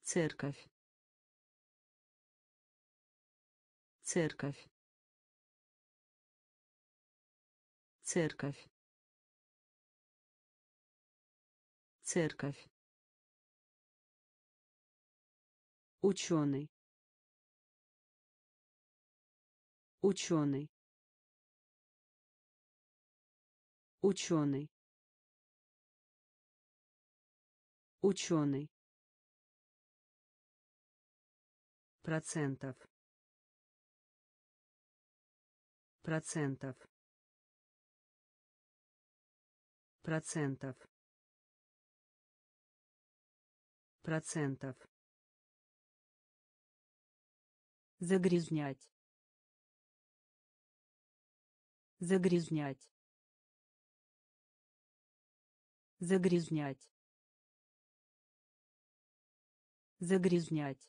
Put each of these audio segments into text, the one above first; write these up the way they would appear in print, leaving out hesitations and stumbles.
церковь, церковь, церковь, церковь, ученый, ученый, ученый, ученый, процентов, процентов, процентов, процентов, загрязнять, загрязнять, загрязнять, загрязнять,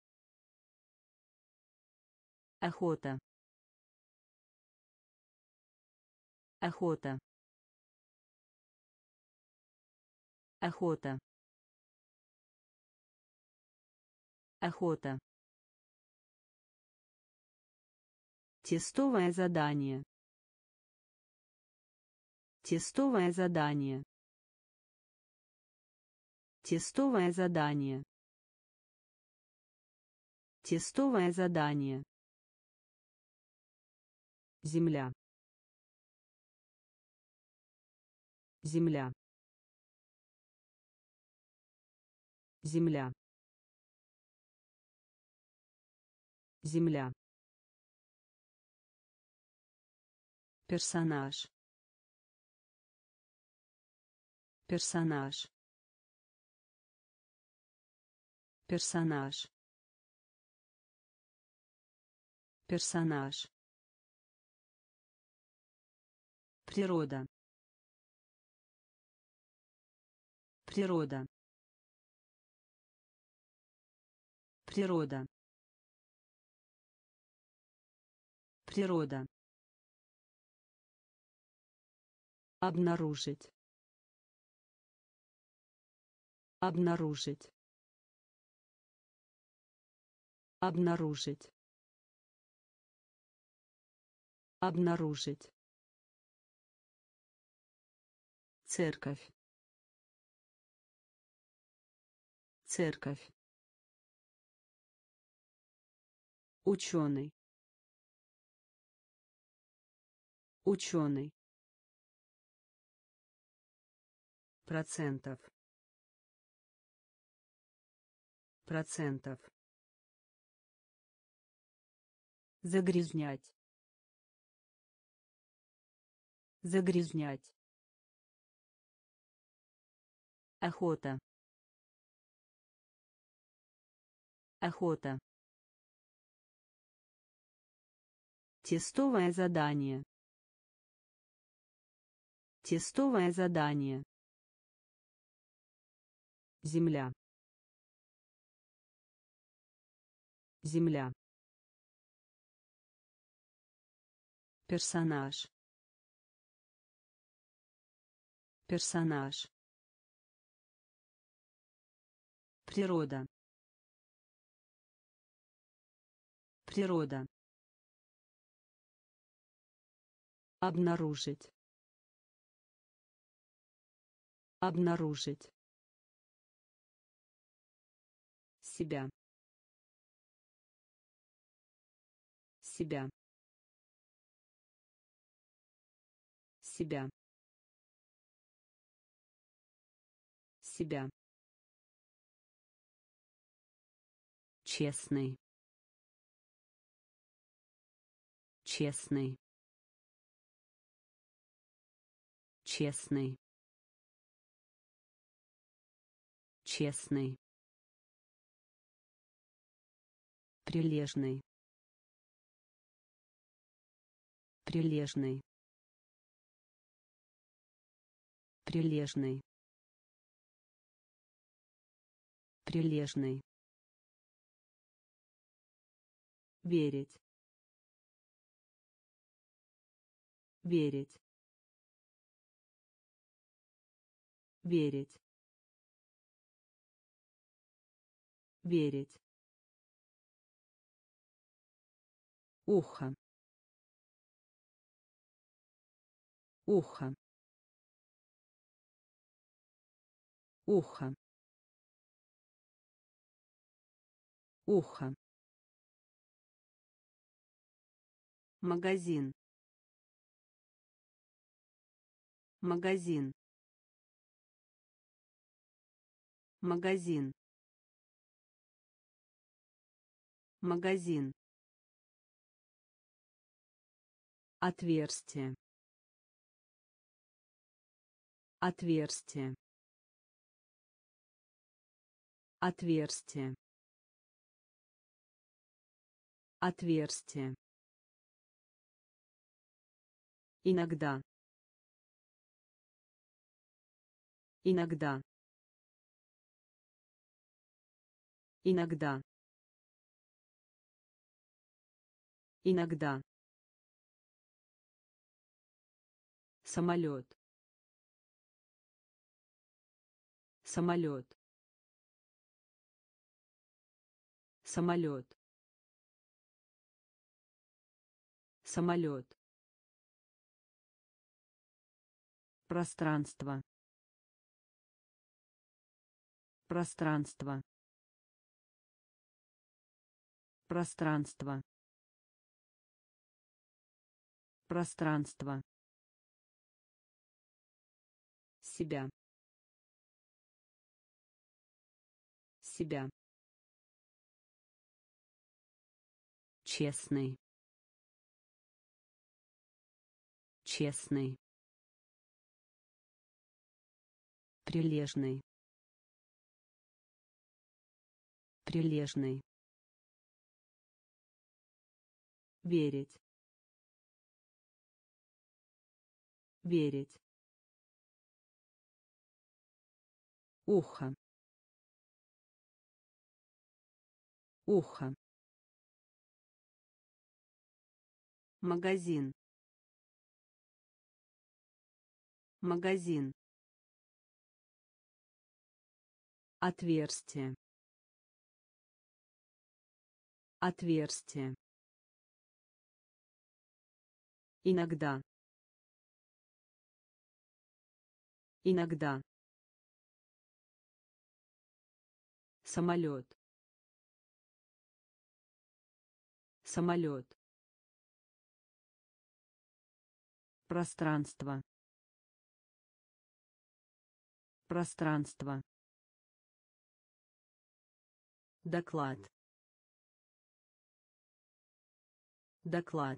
охота, охота, охота, охота, тестовое задание, тестовое задание, тестовое задание, тестовое задание, земля, земля, земля, земля, персонаж, персонаж, персонаж, персонаж, природа, природа, природа, природа, обнаружить, обнаружить, обнаружить, обнаружить, церковь, церковь, ученый, ученый, процентов, процентов, загрязнять, загрязнять, охота, охота, тестовое задание, тестовое задание, земля, земля, персонаж, персонаж, природа, природа, обнаружить, обнаружить, себя, себя, себя, себя, честный, честный, честный, честный, прилежный, прилежный, прилежный, прилежный, верить, верить, верить, верить, ухо, ухо, ухо, ухо, магазин, магазин, магазин, магазин, отверстие, отверстие, отверстие, отверстие, иногда, иногда, иногда, иногда, самолет, самолет, самолет, самолет, пространство, пространство, пространство, пространство, себя, себя, честный, честный, прилежный, прилежный, верить, верить, ухо, ухо, магазин, магазин, отверстие, отверстие, иногда, иногда, самолет, самолет, пространство, пространство, доклад, доклад,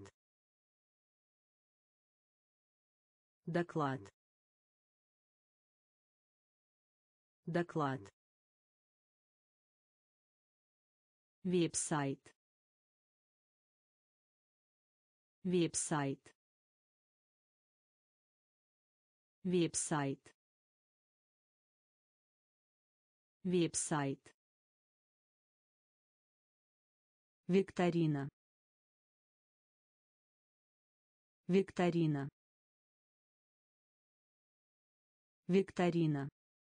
доклад, доклад, веб-сайт, веб-сайт, веб-сайт, веб-сайт, викторина, викторина, викторина,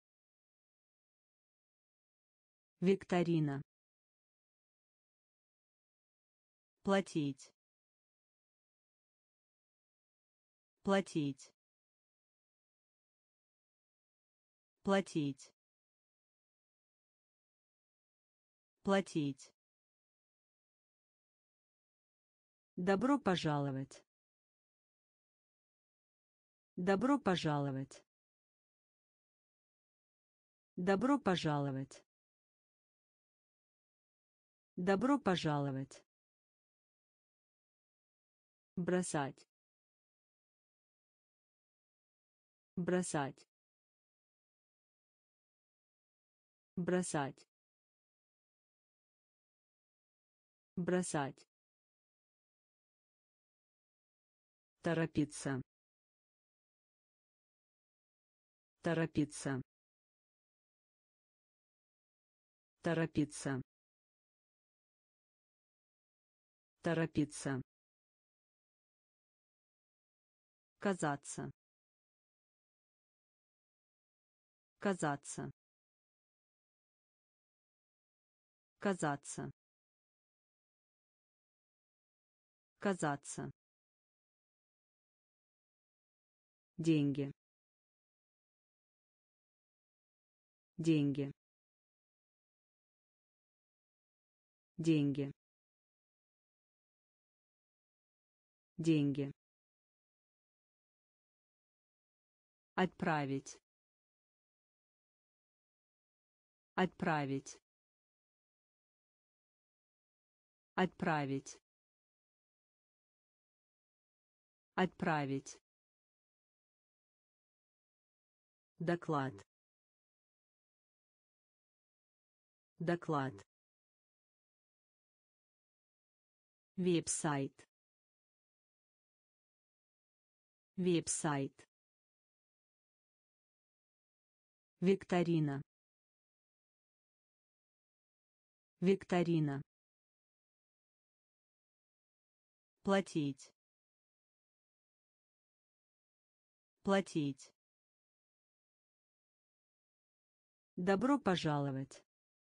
викторина, платить, платить, платить, платить, добро пожаловать, добро пожаловать, добро пожаловать, добро пожаловать, бросать, бросать, бросать, бросать, торопиться, торопиться, торопиться, торопиться, казаться, казаться, казаться, казаться, деньги, деньги, деньги, деньги, отправить, отправить, отправить, отправить, доклад, доклад, веб-сайт, веб-сайт, викторина, викторина, платить, платить, добро пожаловать,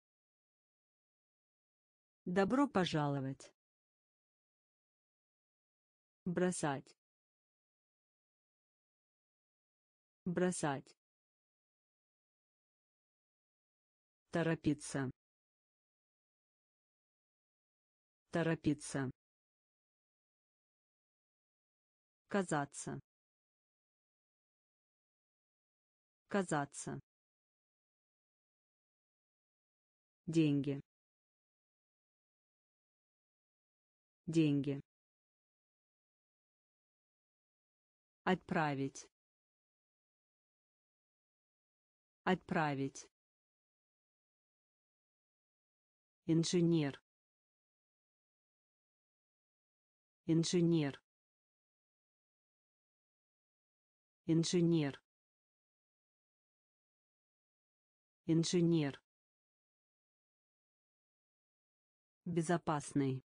добро пожаловать, бросать, бросать, торопиться, торопиться, казаться, казаться, деньги, деньги, отправить, отправить, инженер, инженер, инженер, инженер, безопасный,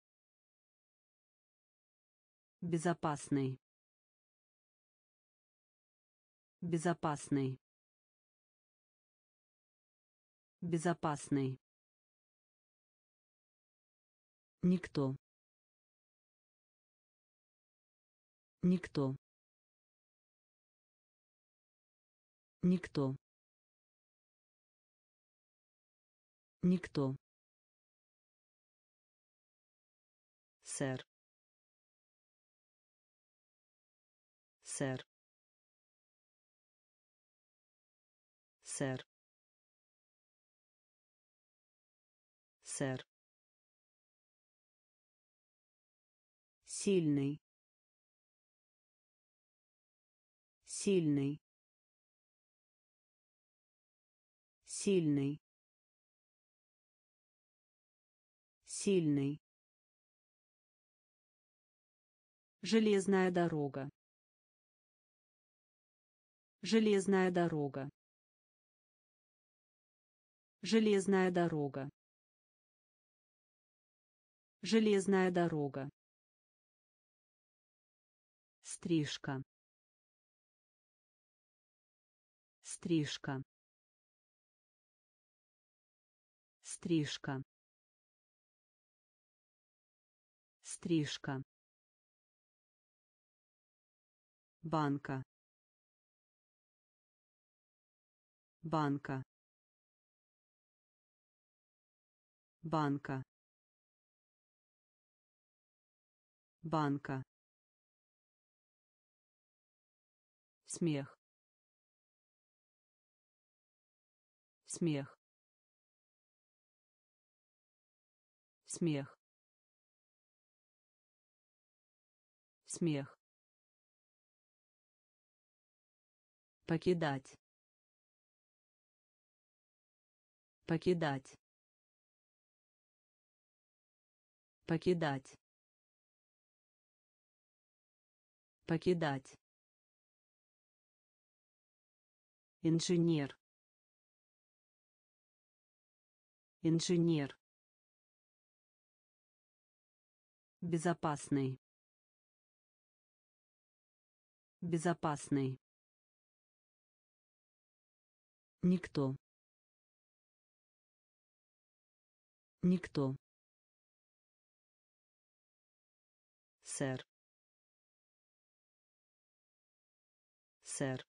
безопасный, безопасный, безопасный, никто, никто, никто, никто, сэр, сэр, сэр, сэр, сильный, сильный, сильный, сильный, железная дорога, железная дорога, железная дорога, железная дорога, стрижка, стрижка, стрижка, стрижка, банка, банка, банка, банка, смех, смех, смех, смех, покидать, покидать, покидать, покидать, инженер, инженер, безопасный, безопасный, никто, Никто. Сэр. Сэр.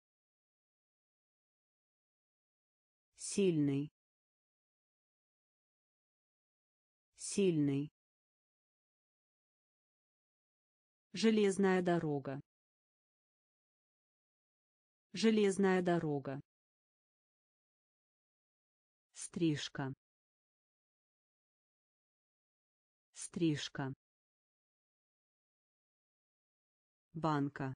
Сильный. Сильный. Железная дорога. Железная дорога. Стрижка. Стрижка. Банка.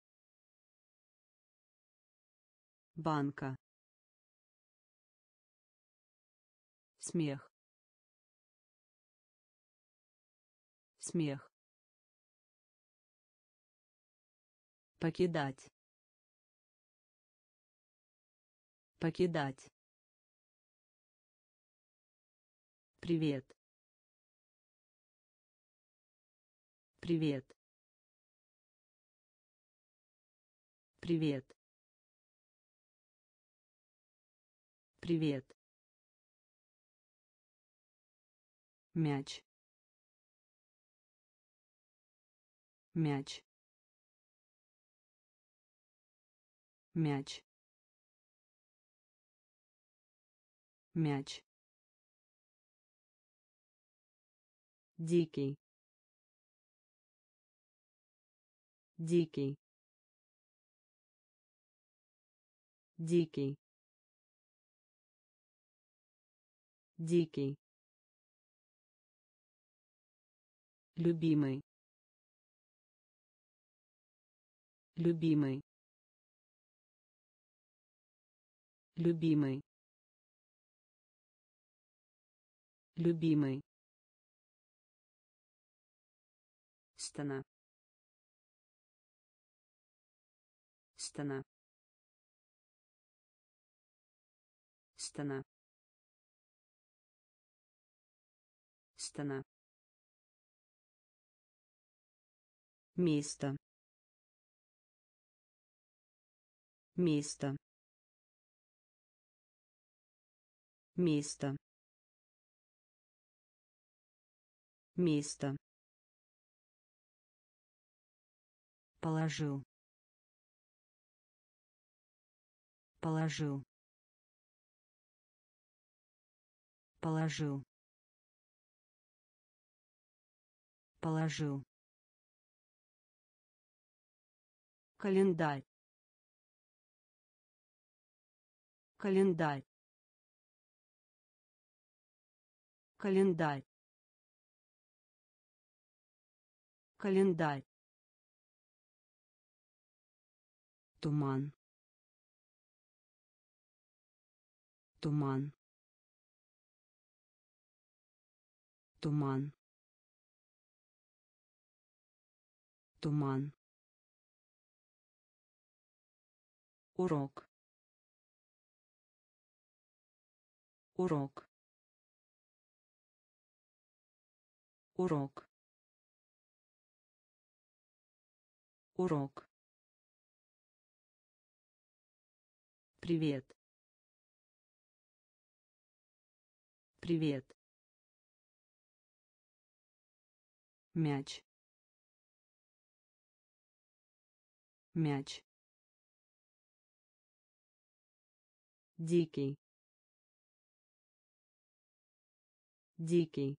Банка. Смех. Смех. Покидать. Покидать. Привет. Привет. Привет. Привет. Мяч. Мяч. Мяч. Мяч. Дикий. Дикий. Дикий. Дикий. Любимый. Любимый. Любимый. Любимый. Стена. Стена. Стена. Стена. Место. Место. Место. Место. Положил. Положил. Положил. Положил. Календарь. Календарь. Календарь. Календарь. Туман. Туман. Туман. Туман. Урок. Урок. Урок. Урок. Привет. Привет. Мяч. Мяч. Дикий. Дикий.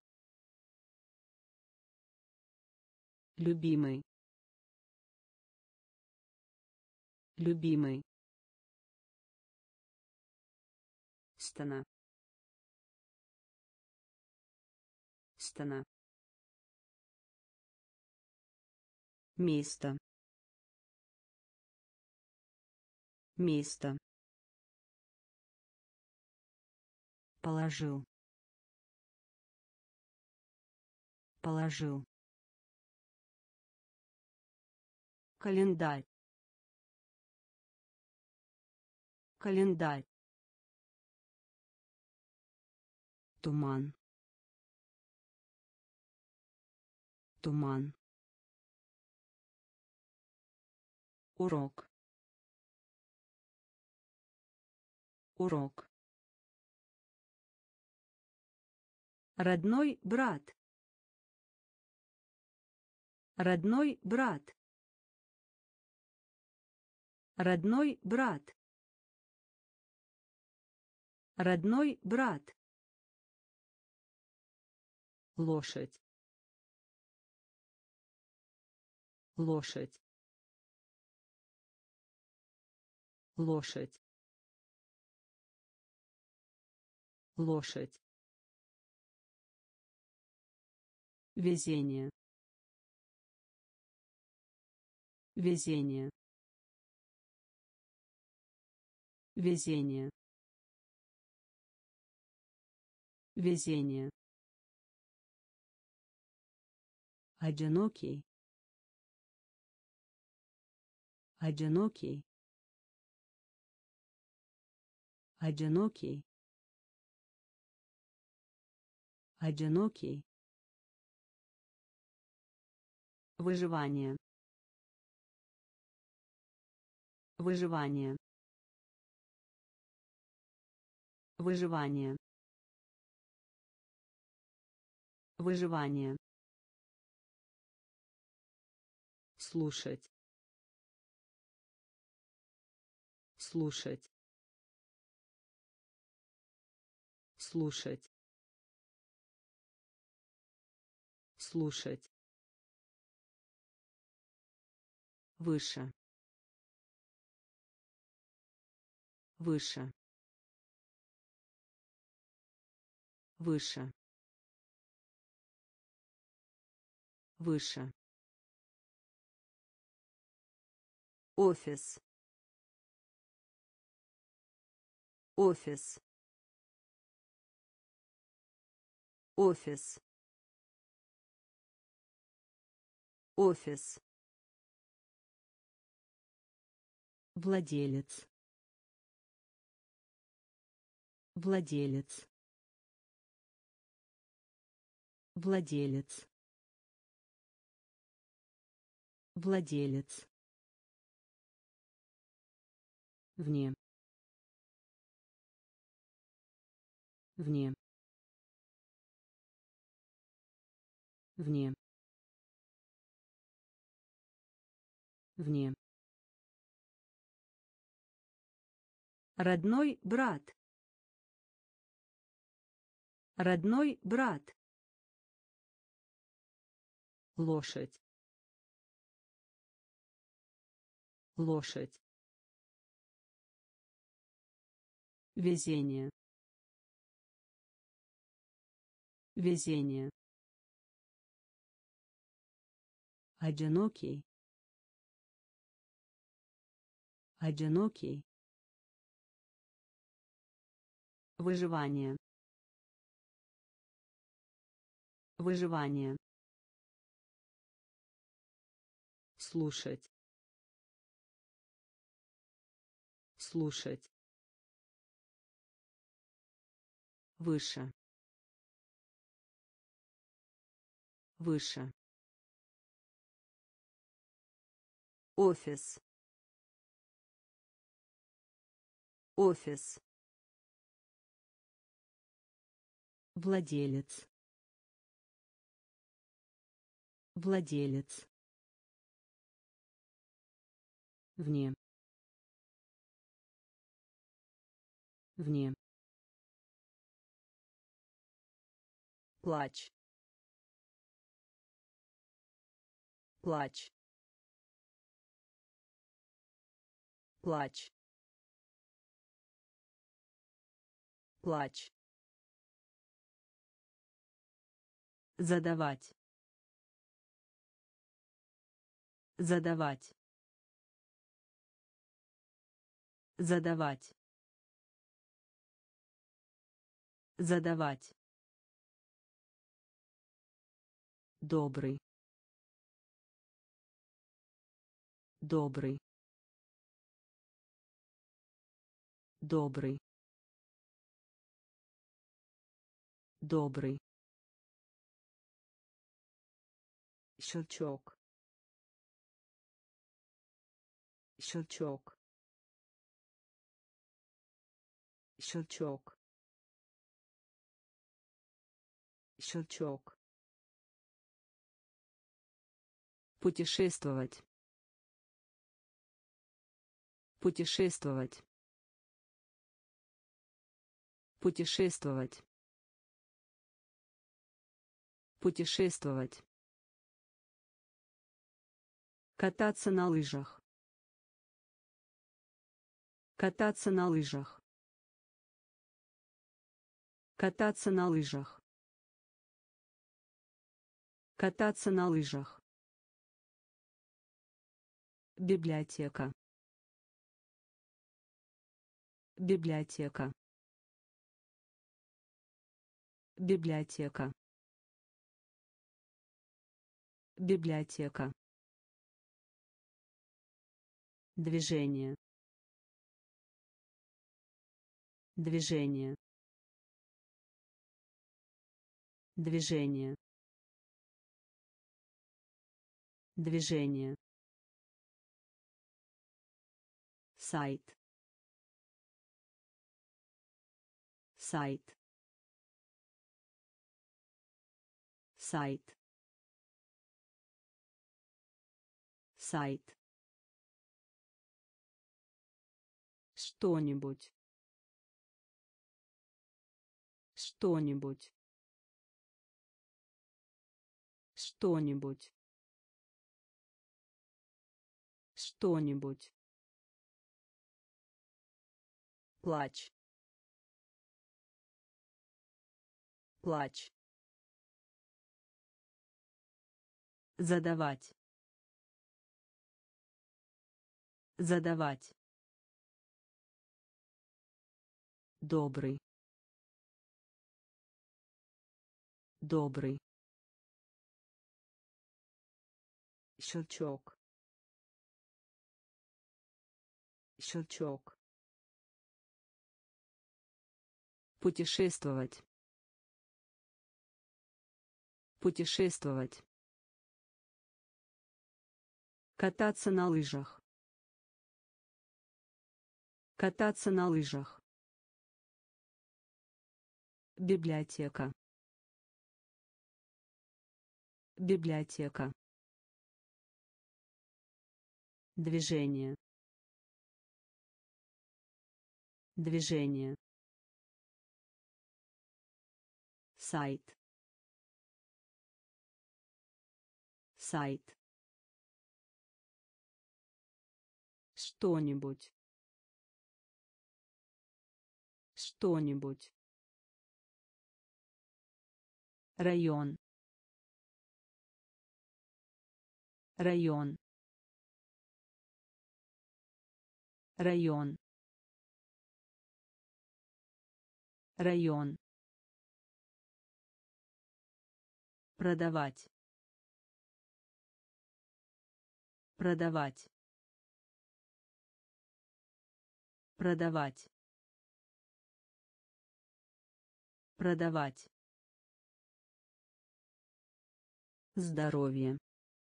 Любимый. Любимый. Стена. Стена. Место. Место. Положил. Положил. Календарь. Календарь. Туман. Туман. Урок. Урок. Родной брат. Родной брат. Родной брат. Родной брат. Лошадь. Лошадь. Лошадь. Лошадь. Везение. Везение. Везение. Везение. Одинокий. Одинокий. Одинокий. Одинокий. Выживание. Выживание. Выживание. Выживание. Слушать. Слушать. Слушать. Слушать. Выше. Выше. Выше. Выше. Офис. Офис. Офис. Офис. Владелец. Владелец. Владелец. Владелец. Вне. Вне. Вне. Вне. Родной брат. Родной брат. Лошадь. Лошадь. Везение. Везение. Одинокий. Одинокий. Выживание. Выживание. Слушать. Слушать. Выше. Выше. Офис. Офис. Владелец. Владелец. Вне. Вне. Плач. Плач. Плач. Плач. Задавать. Задавать. Задавать. Задавать. Добрый. Добрый. Добрый. Добрый. Щелчок. Щелчок. Щелчок. щелчок, путешествовать, путешествовать, путешествовать, путешествовать, кататься на лыжах, кататься на лыжах, кататься на лыжах, кататься на лыжах, библиотека, библиотека, библиотека, библиотека, движение, движение, движение, движение, сайт, сайт, сайт, сайт, что-нибудь, что-нибудь, что-нибудь, что-нибудь, плач, плач, задавать, задавать, добрый, добрый, щелчок, щелчок, путешествовать, путешествовать, кататься на лыжах, кататься на лыжах, библиотека, библиотека, движение, движение, сайт, сайт, что-нибудь, что-нибудь, район, район, район, район, продавать, продавать, продавать, продавать, здоровье,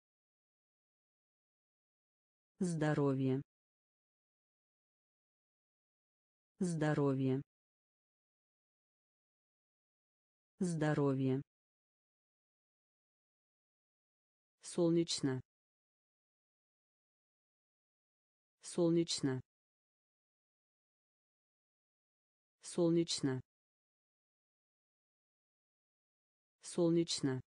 здоровье, здоровье, здоровье, солнечно, солнечно, солнечно, солнечно,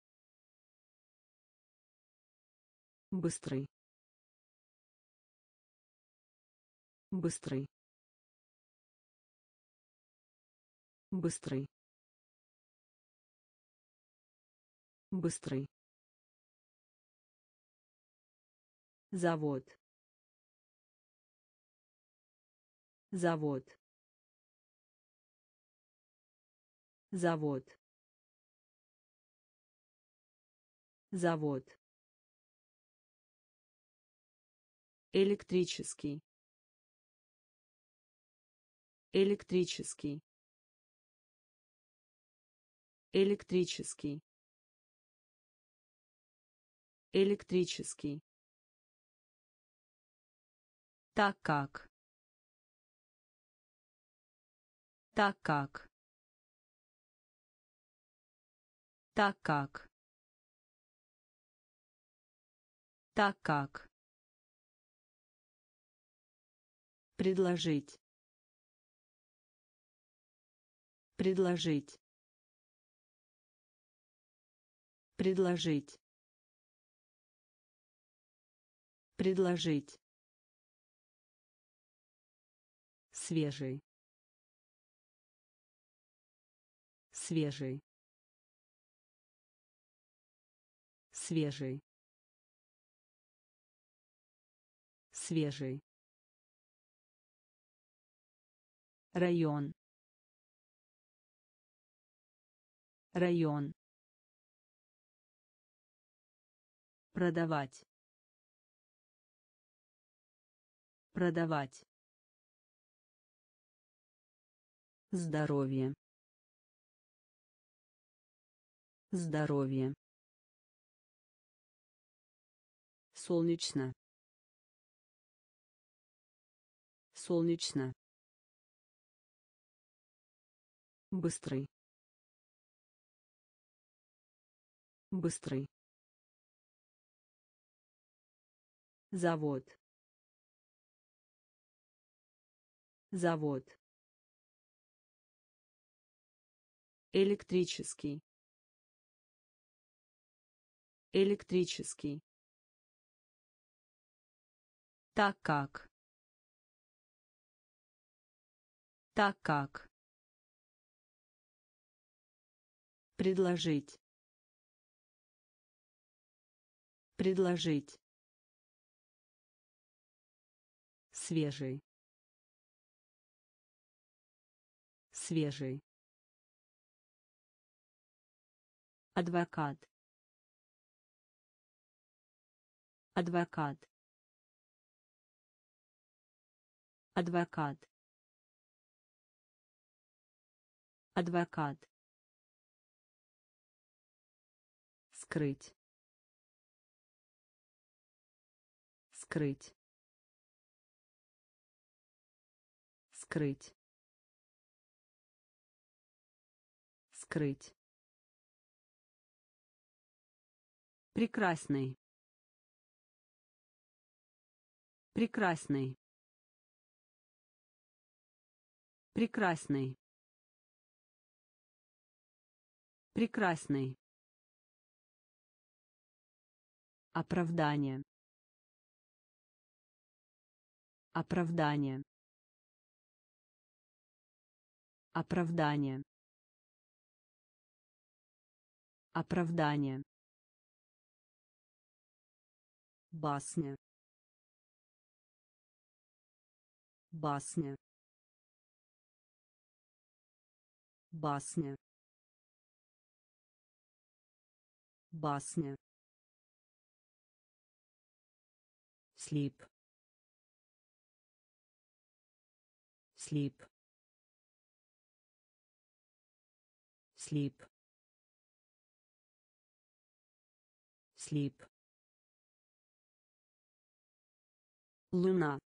быстрый, быстрый, быстрый, быстрый, завод, завод, завод, завод, электрический, электрический, электрический, электрический, так как, так как, Так как. Так как. Предложить. Предложить. Предложить. Предложить. Свежий. Свежий. Свежий. Свежий. Район. Район. Продавать. Продавать. Здоровье. Здоровье. Солнечно. Солнечно. Быстрый. Быстрый. Завод. Завод. Электрический. Электрический. Так как. Так как. Предложить. Предложить. Свежий. Свежий. Адвокат. Адвокат. Адвокат. Адвокат. Скрыть. Скрыть. Скрыть. Скрыть. Прекрасный. Прекрасный. Прекрасный. Прекрасный. Оправдание. Оправдание. Оправдание. Оправдание. Басня. Басня. Басня. Басня. Слип. Слип. Слип. Слип. Луна.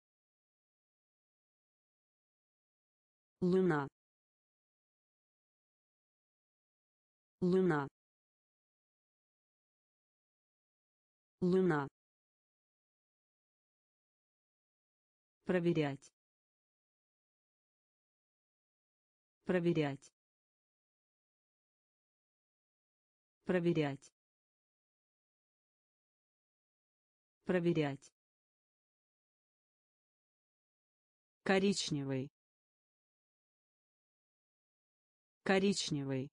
Луна. Луна. Луна. Проверять. Проверять. Проверять. Проверять. Коричневый. Коричневый.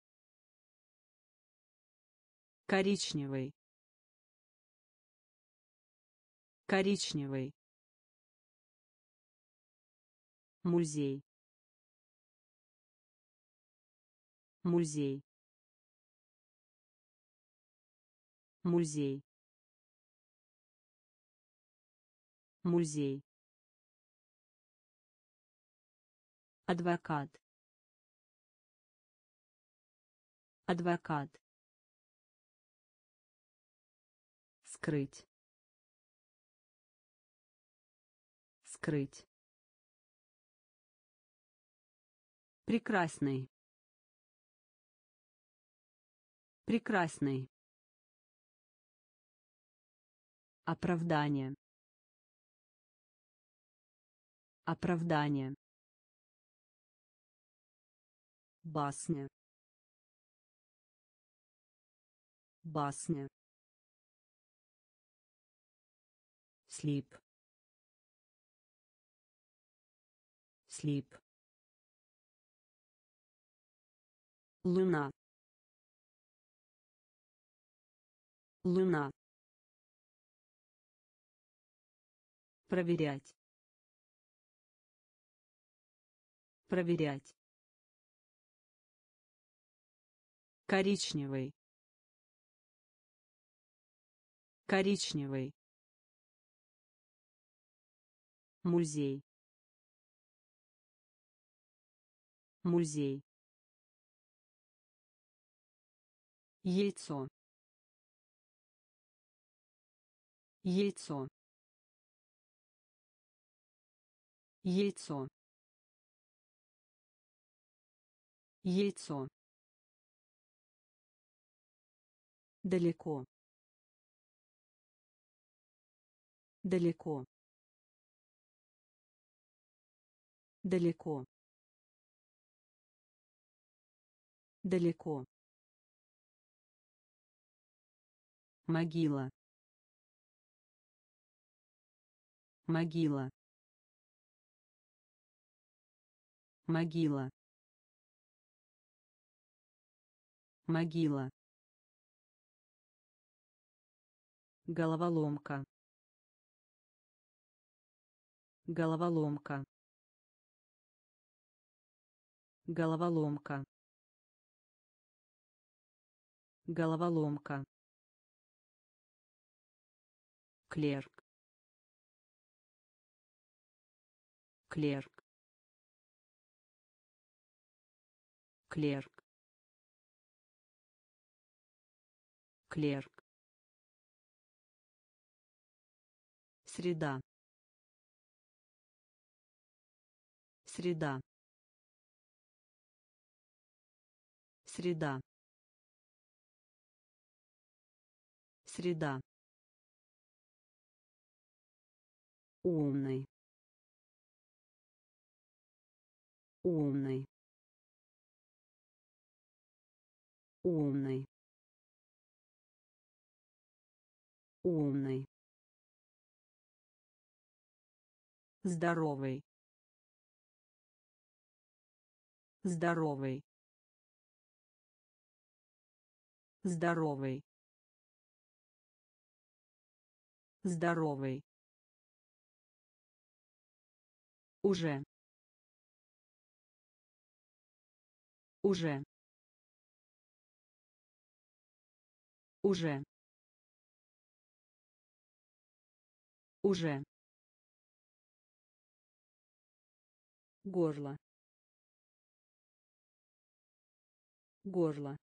Коричневый. Коричневый. Музей. Музей. Музей. Музей. Адвокат. Адвокат. Скрыть. Скрыть. Прекрасный. Прекрасный. Оправдание. Оправдание. Басня. Басня. Слип. Слип. Луна. Луна. Проверять. Проверять. Коричневый. Коричневый. Музей. Музей. Яйцо. Яйцо. Яйцо. Яйцо. Далеко. Далеко. Далеко. Далеко. Могила. Могила. Могила. Могила. Головоломка. Головоломка. Головоломка. Головоломка. Клерк. Клерк. Клерк. Клерк. Среда. Среда. Среда. Среда. Умный. Умный. Умный. Умный. Здоровый. Здоровый. Здоровый. Здоровый. Уже. Уже. Уже. Уже. Горло. Горло.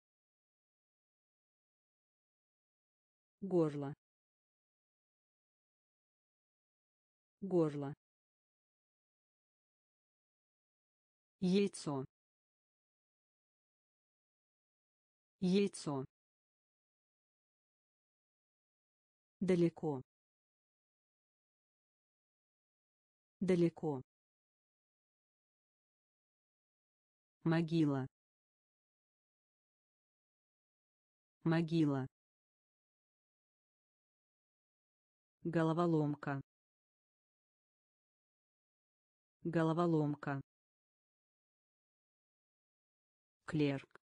Горло. Горло. Яйцо. Яйцо. Далеко. Далеко. Могила. Могила. Головоломка. Головоломка. Клерк.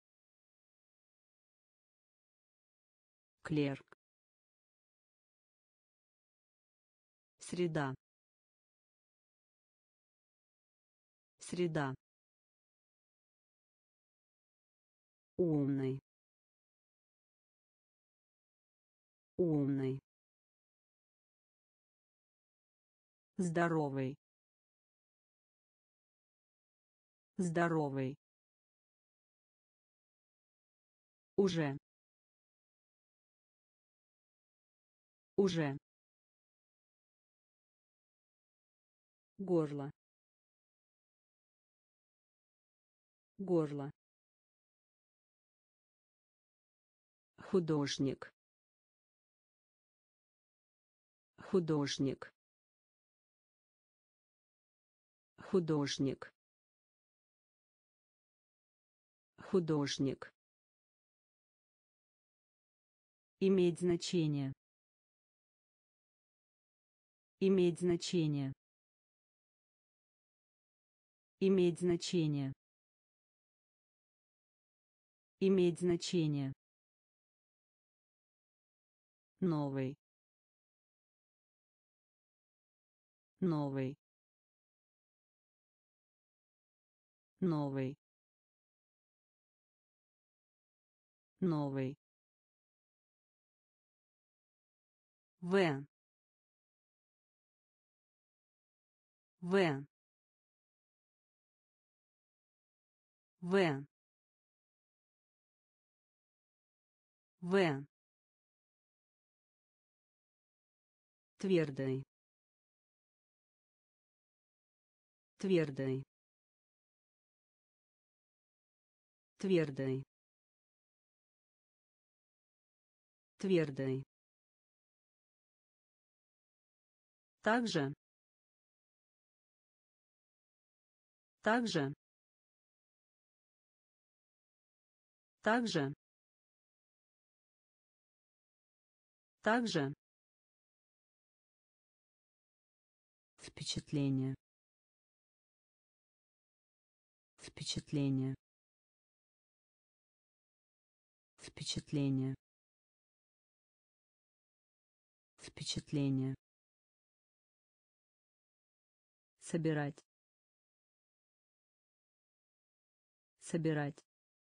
Клерк. Среда. Среда. Умный. Умный. Здоровый. Здоровый. Уже. Уже. Горло. Горло. художник, художник, художник, художник. Иметь значение. Иметь значение. Иметь значение. Иметь значение. Новый. Новый. Новый. Новый. В. В. В. В. Твердый. Твердый. Твердый. Твердый. Также. Также. Также. Также. Впечатление. Впечатление. Впечатление. Впечатление. Собирать. Собирать.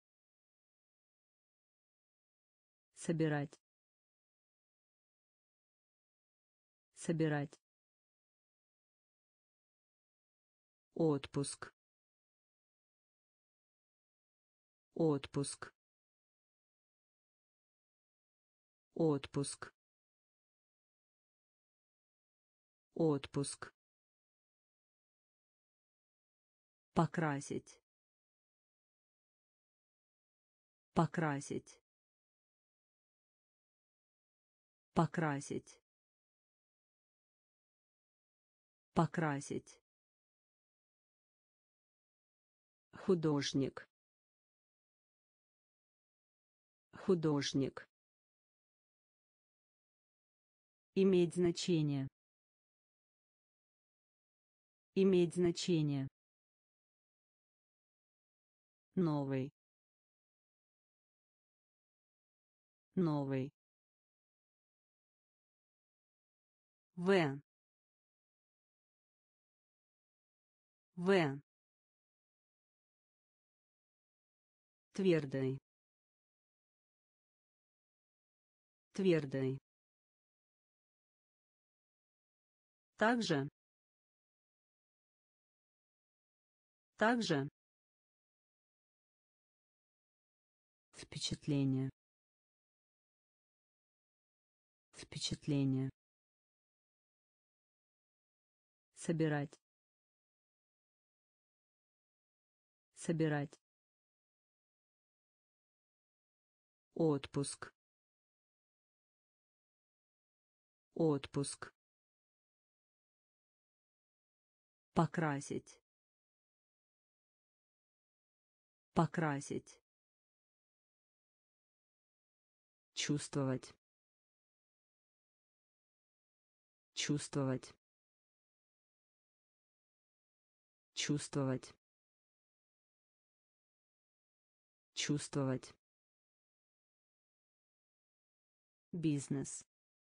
Собирать. Собирать. Отпуск. Отпуск. Отпуск. Отпуск. Покрасить. Покрасить. Покрасить. Покрасить. Художник. Художник. Иметь значение. Иметь значение. Новый. Новый. В. В. Твердый. Твердый. Также. Также. Впечатление. Впечатление. Собирать. Собирать. Отпуск. Отпуск. Покрасить. Покрасить. Чувствовать. Чувствовать. Чувствовать. Чувствовать. Бизнес.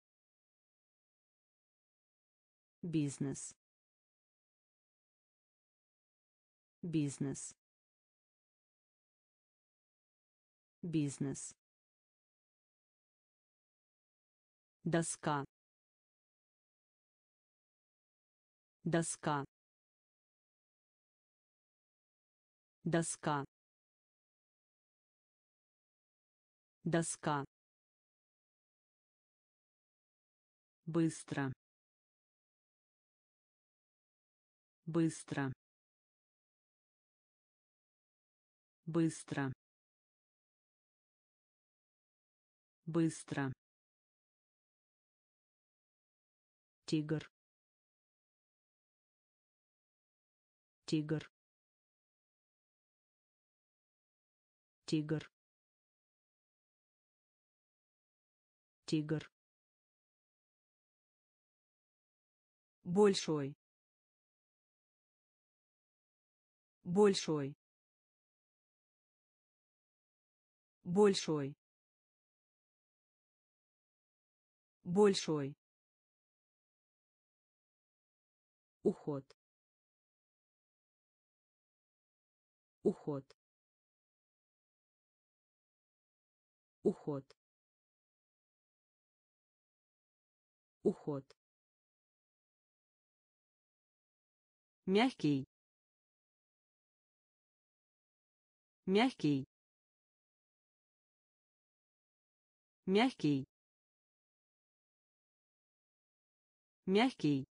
Бизнес. Бизнес. Бизнес. Доска. Доска. Доска. Доска. Быстро. Быстро. Быстро. Быстро. Тигр. Тигр. Тигр. Тигр. Большой. Большой. Большой. Большой. Уход. Уход. Уход. Уход. Мягкий. Мягкий. Мягкий. Мягкий.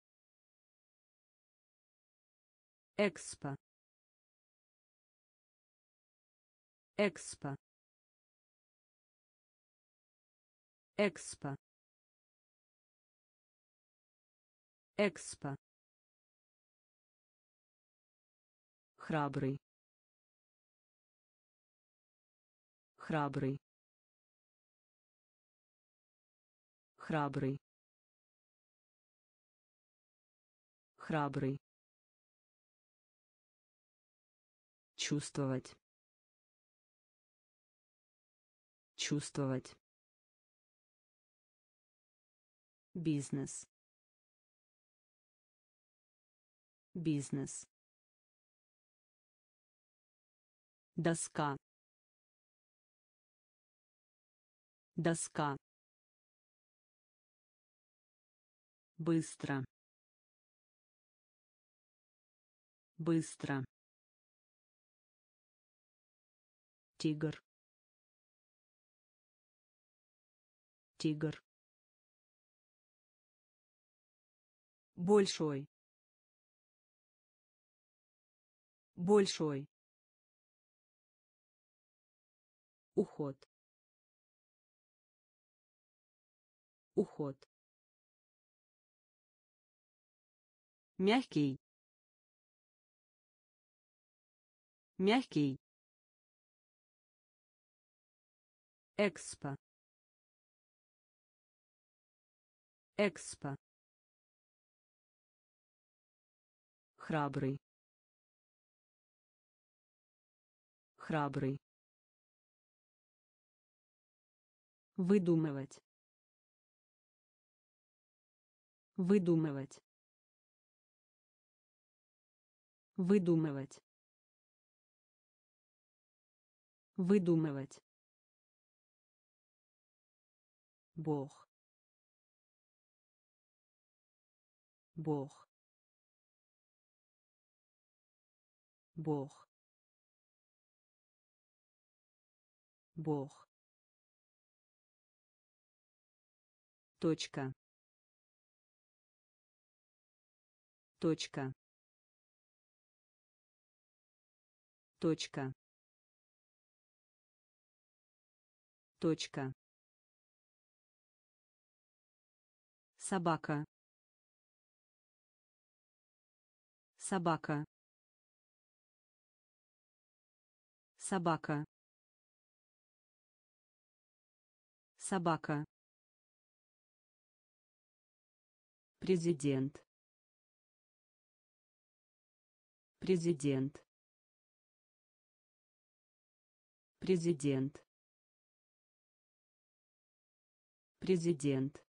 Экспо. Экспо. Экспо. Экспо. Храбрый. Храбрый. Храбрый. Храбрый. Чувствовать. Чувствовать. Бизнес. Бизнес. Доска. Доска. Быстро. Быстро. Тигр. Тигр. Большой. Большой. Уход. Уход. Мягкий. Мягкий. Экспо. Экспо. Храбрый. Храбрый. Выдумывать. Выдумывать. Выдумывать. Выдумывать. Бог. Бог. Бог. Бог. Точка. Точка. Точка. Точка. Собака. Собака. Собака. Собака. Президент. Президент. Президент. Президент.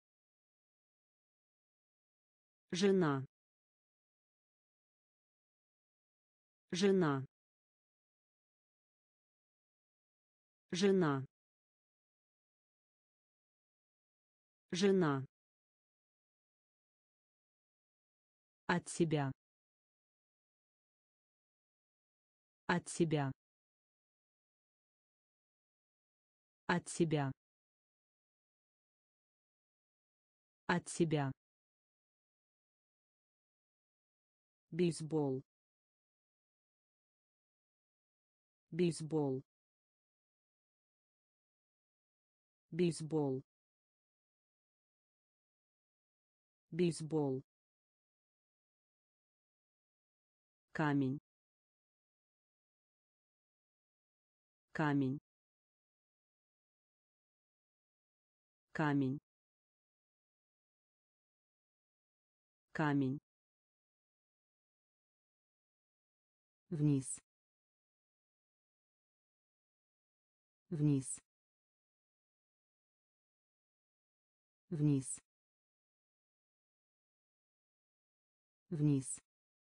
Жена. Жена. Жена. Жена. От себя. От себя. От себя. От себя. Бейсбол. Бейсбол. бейсбол, бейсбол, камень, камень, камень, камень, вниз, вниз, вниз, вниз,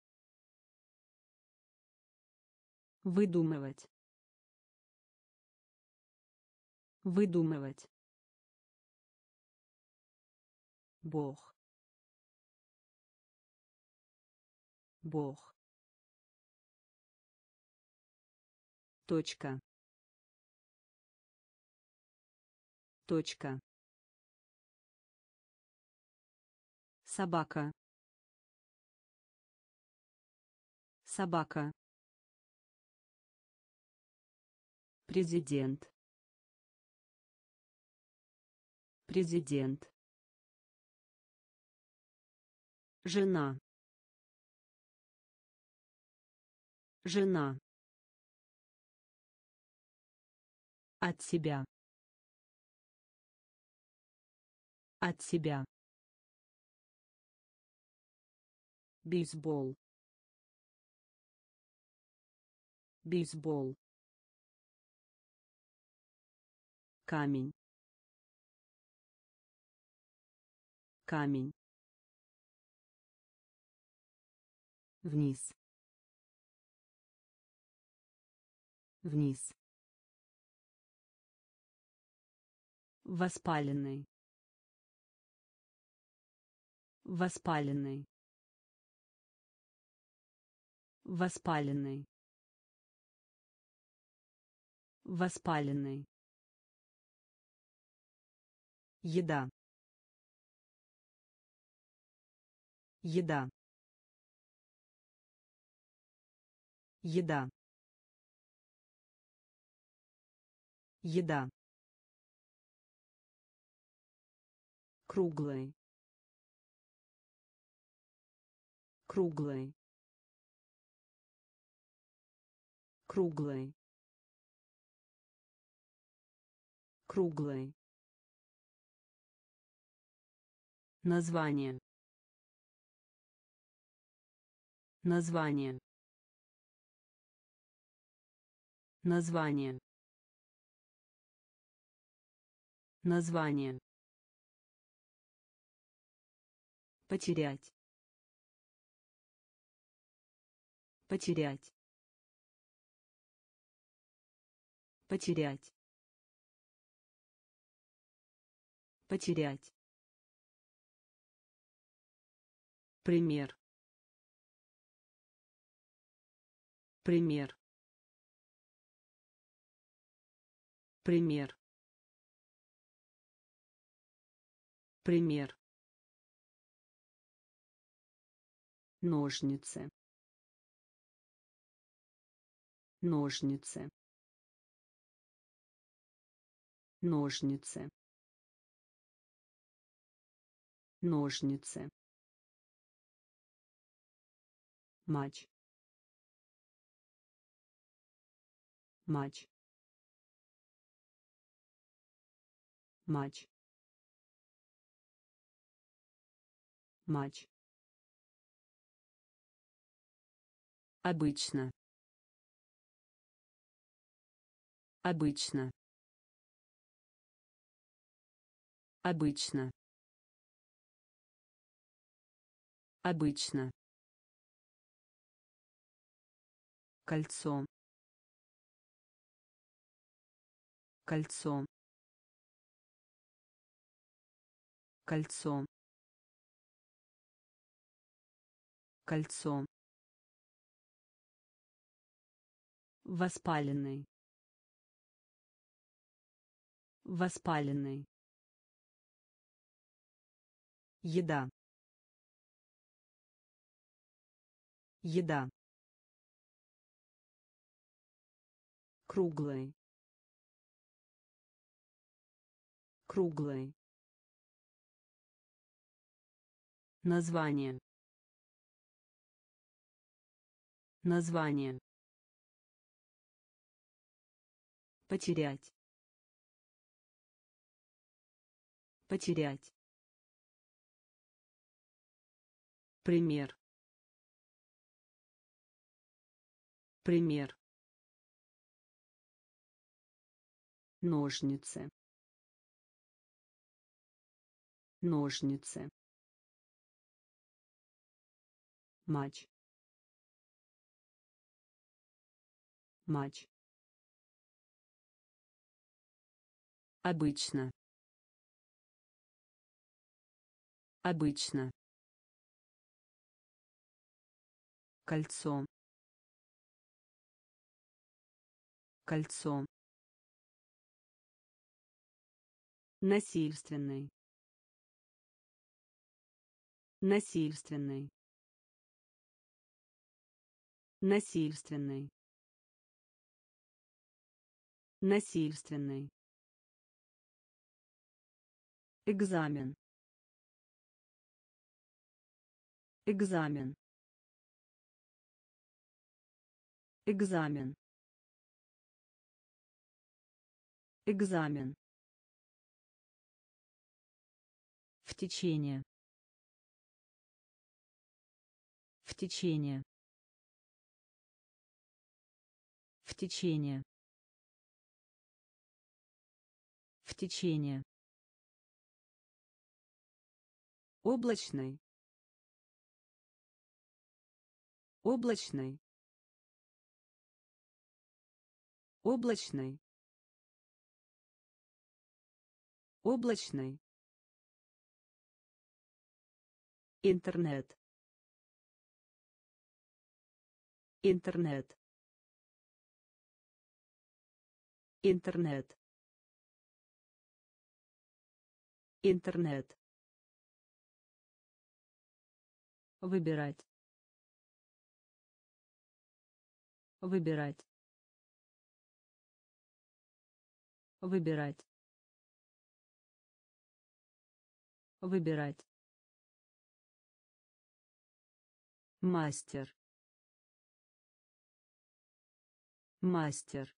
выдумывать, выдумывать, Бог, Бог, точка, точка, собака, собака, президент, президент, жена, жена, от себя, от себя, бейсбол, бейсбол, камень, камень, вниз, вниз, воспаленный, воспаленный, воспаленный, воспаленный, еда, еда, еда, еда, круглый, круглый, круглый, круглый, название, название, название, название, потерять, потерять, потерять, потерять, пример, пример, пример, пример, ножницы, ножницы, ножницы, ножницы, матч, матч, матч, матч, обычно, обычно, обычно, обычно, кольцо, кольцо, кольцо, кольцо, воспаленный, воспаленный, еда, еда, круглый, Круглый. Название. Название. Потерять. Потерять. Пример. Пример. Ножницы. Ножницы. Матч. Матч. Обычно. Обычно. Кольцо. Кольцо. Насильственный. Насильственный. Насильственный. Насильственный. Экзамен. Экзамен. Экзамен. Экзамен. В течение. В течение. В течение. В течение. Облачный. Облачный. Облачный. Облачный. Интернет. Интернет. Интернет. Интернет. Выбирать. Выбирать. Выбирать. Выбирать. Мастер. Мастер.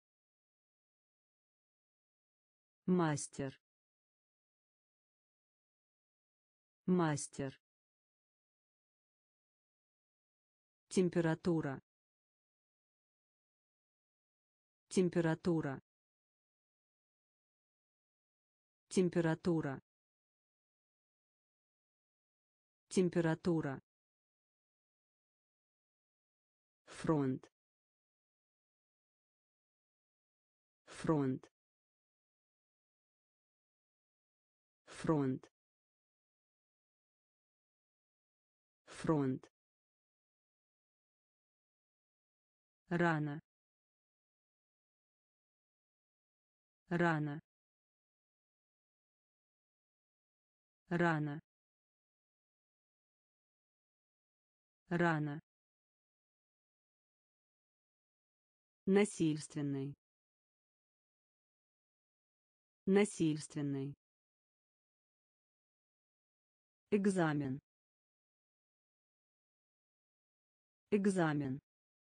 Мастер. Мастер. Температура. Температура. Температура. Температура. Фронт. Фронт. Фронт. Фронт. Рано. Рано. Рано. Рано. Насильственный. Насильственный. Экзамен. Экзамен.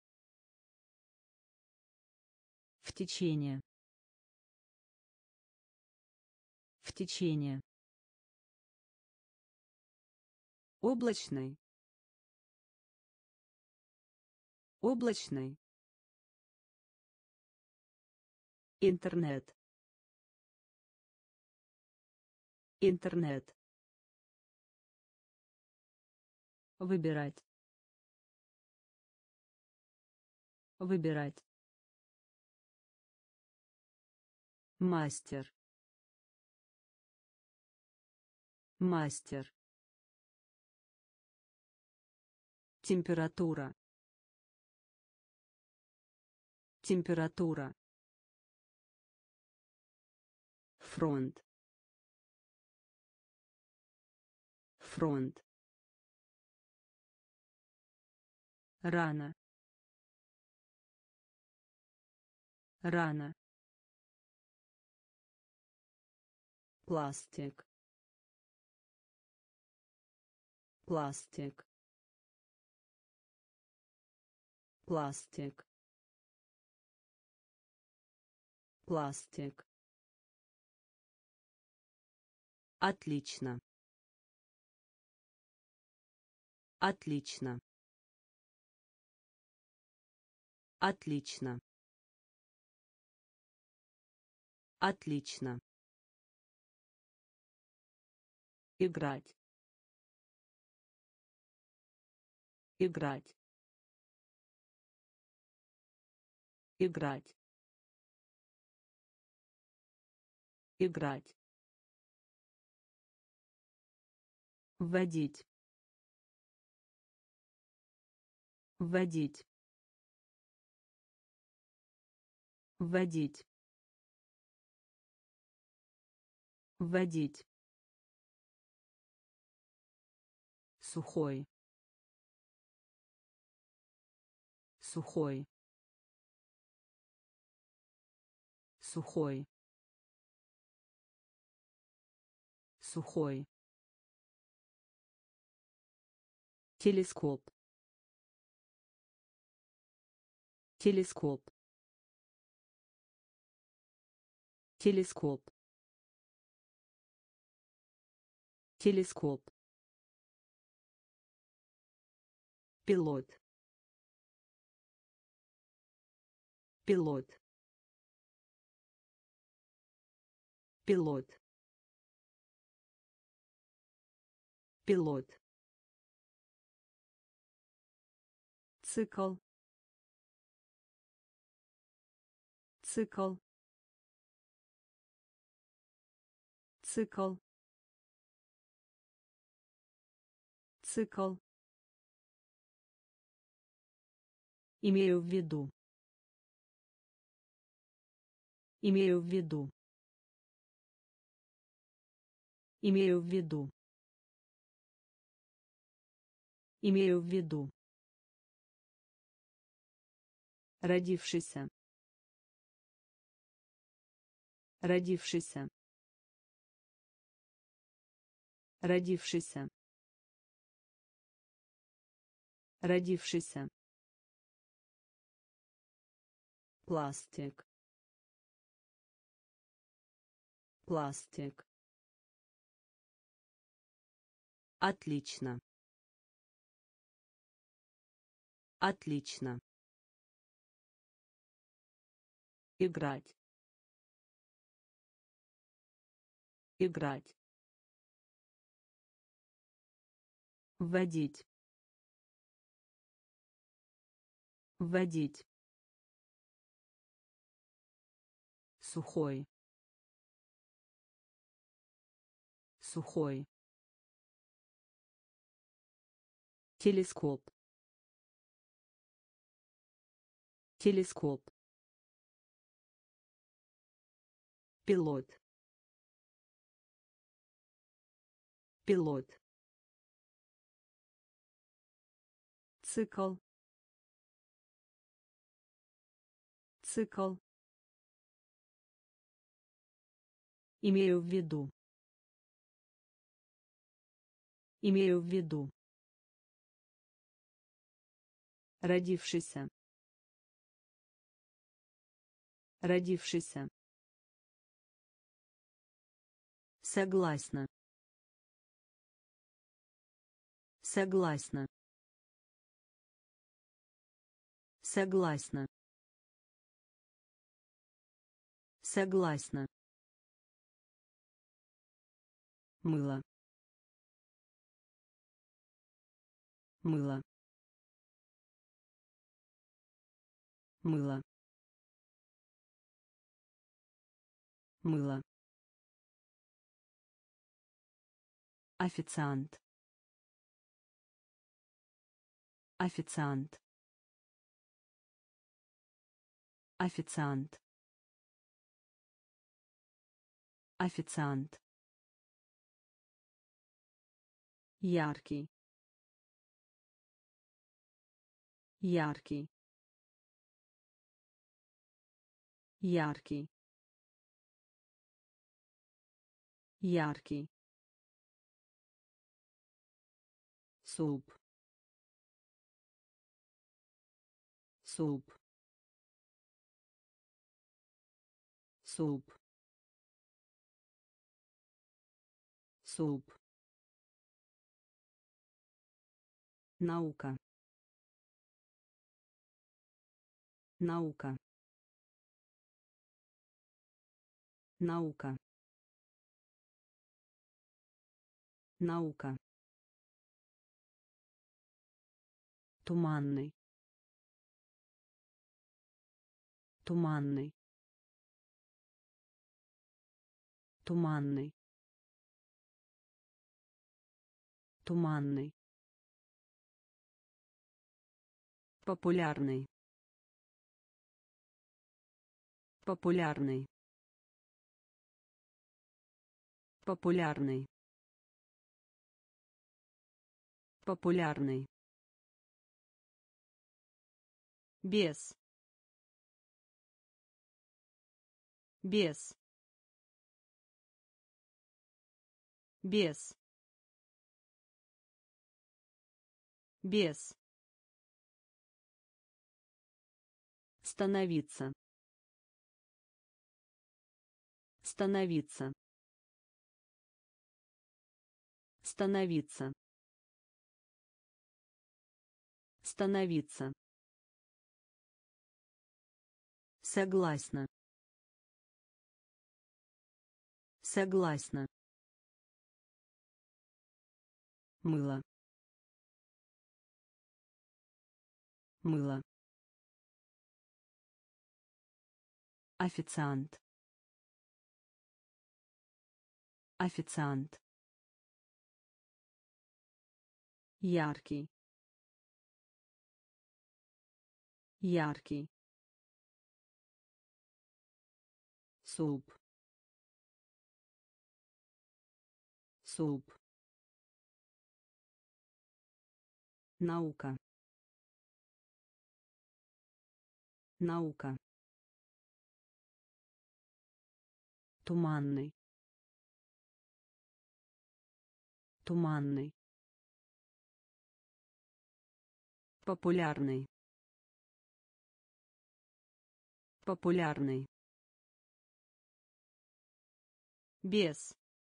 В течение. В течение. Облачный. Облачный. Интернет. Интернет. Выбирать. Выбирать. Мастер. Мастер. Температура. Температура. Фронт. Фронт. Рано. Рано. пластик, пластик, пластик, пластик. Отлично. Отлично. Отлично. Отлично. Играть. Играть. Играть. Играть. Вводить. Вводить. Вводить. Вводить. Сухой. Сухой. Сухой. Сухой. Телескоп. Телескоп. Телескоп. Телескоп. Пилот. Пилот. Пилот. Пилот. Цикл. Цикл. Цикл. Цикл. Имею в виду. Имею в виду. Имею в виду. Имею в виду. Родившийся. Родившийся. Родившийся. Родившийся. Пластик. Пластик. Отлично. Отлично. Играть. Играть. Вводить. Вводить. Сухой. Сухой. Телескоп. Телескоп. Пилот. Пилот. Цикл. Цикл. Имею в виду. Имею в виду. Родившийся. Родившийся. Согласна. Согласна. Согласна. Согласна. Мыло. Мыло. Мыло. Мыло. Официант. Официант. Официант. Официант. Яркий. Яркий. Яркий. яркий, суп, суп, суп, суп, наука, наука, наука, наука, туманный, туманный, туманный, туманный, популярный, популярный, популярный, популярный, без, без, без, без, становиться, становиться, становиться, становиться, согласна, согласна, мыло, мыло, официант, официант, яркий, яркий, суп, суп, наука, наука, туманный, туманный, популярный, популярный, без,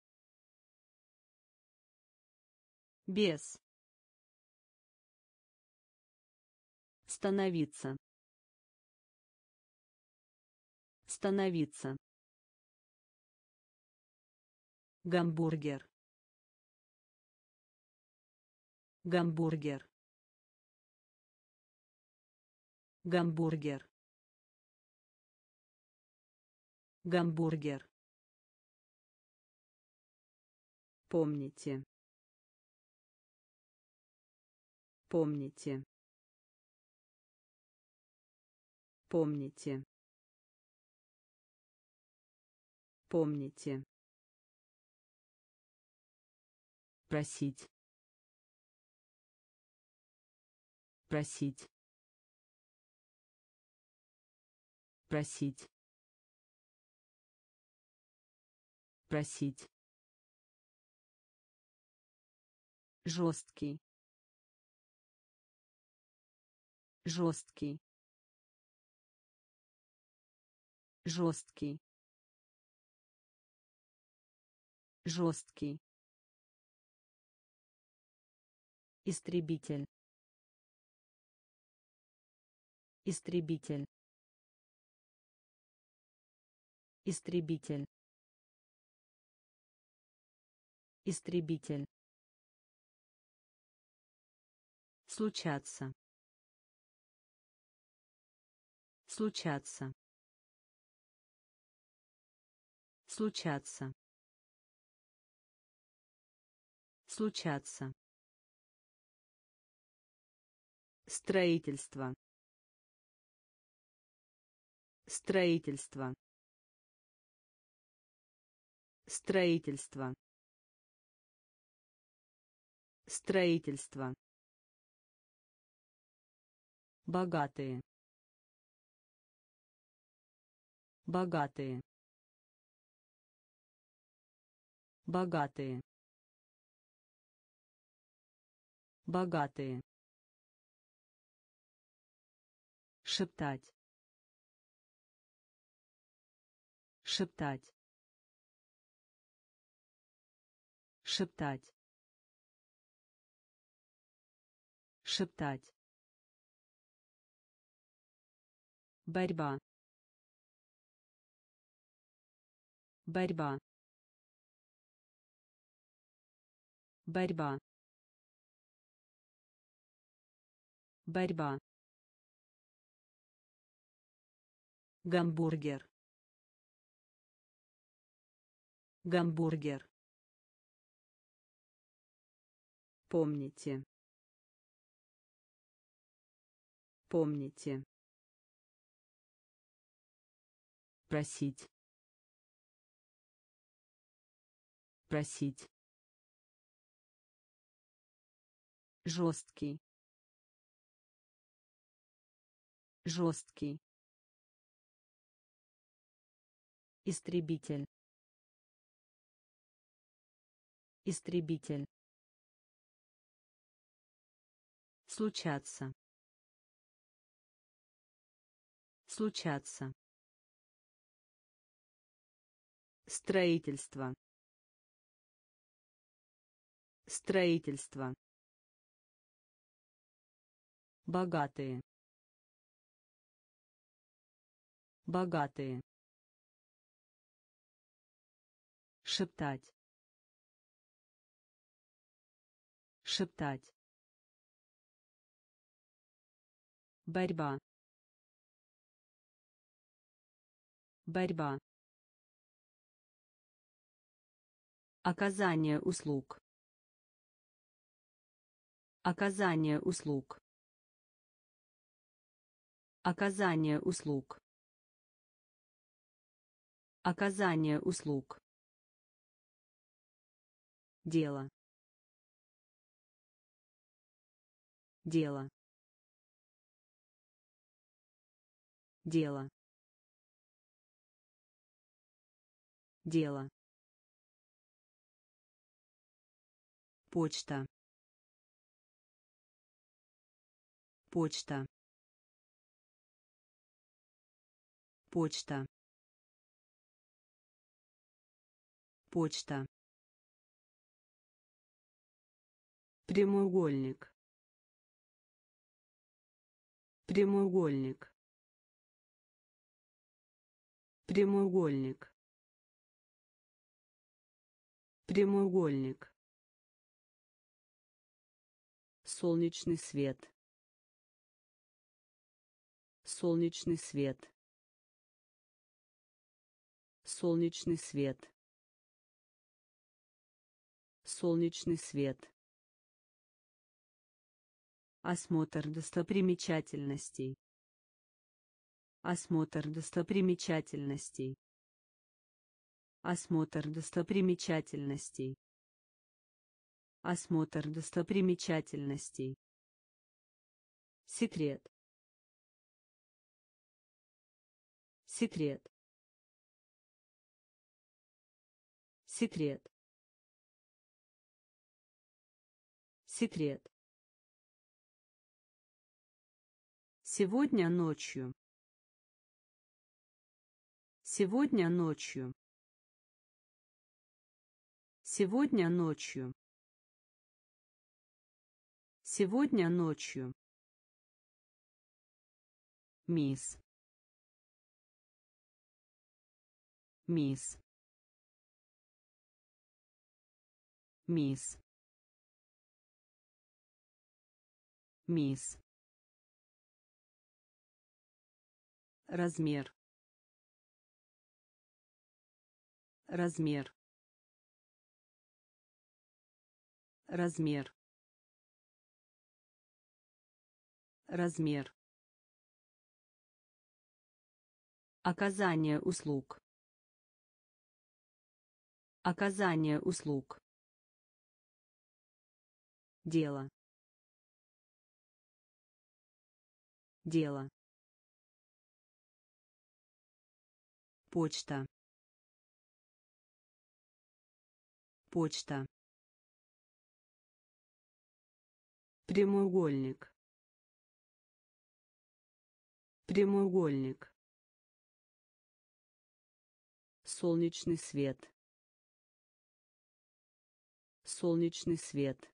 без, становиться, становиться, гамбургер, гамбургер, гамбургер, гамбургер, помните, помните, помните, помните, просить, просить, просить, просить, жесткий, жесткий, жесткий, жесткий, истребитель, истребитель, истребитель, истребитель, случаться, случаться, случаться, случаться, строительство, строительство, строительство, строительство, богатые, богатые, Богатые. Богатые. Шептать. Шептать. Шептать. Шептать. Борьба. Борьба. Борьба. Борьба. Гамбургер. Гамбургер. Помните. Помните. Просить. Просить. Жесткий. Жесткий. Истребитель. Истребитель. Случаться. Случаться. Строительство. Строительство. Богатые. Богатые. Шептать. Шептать. Борьба. Борьба. Оказание услуг. Оказание услуг. Оказание услуг. Оказание услуг. Дело. Дело. Дело. Дело. Почта. Почта. Почта. Почта. Прямоугольник. Прямоугольник. Прямоугольник. Прямоугольник. Солнечный свет. Солнечный свет. Солнечный свет. Солнечный свет. Осмотр достопримечательностей. Осмотр достопримечательностей. Осмотр достопримечательностей. Осмотр достопримечательностей. Секрет. Секрет. Секрет. Секрет. Сегодня ночью. Сегодня ночью. Сегодня ночью. Сегодня ночью. Мисс. Мисс. Мисс. Мисс. Размер. Размер. Размер. Размер. Оказание услуг. Оказание услуг. Дело. Дело. Почта. почта, прямоугольник, прямоугольник, солнечный свет, солнечный свет,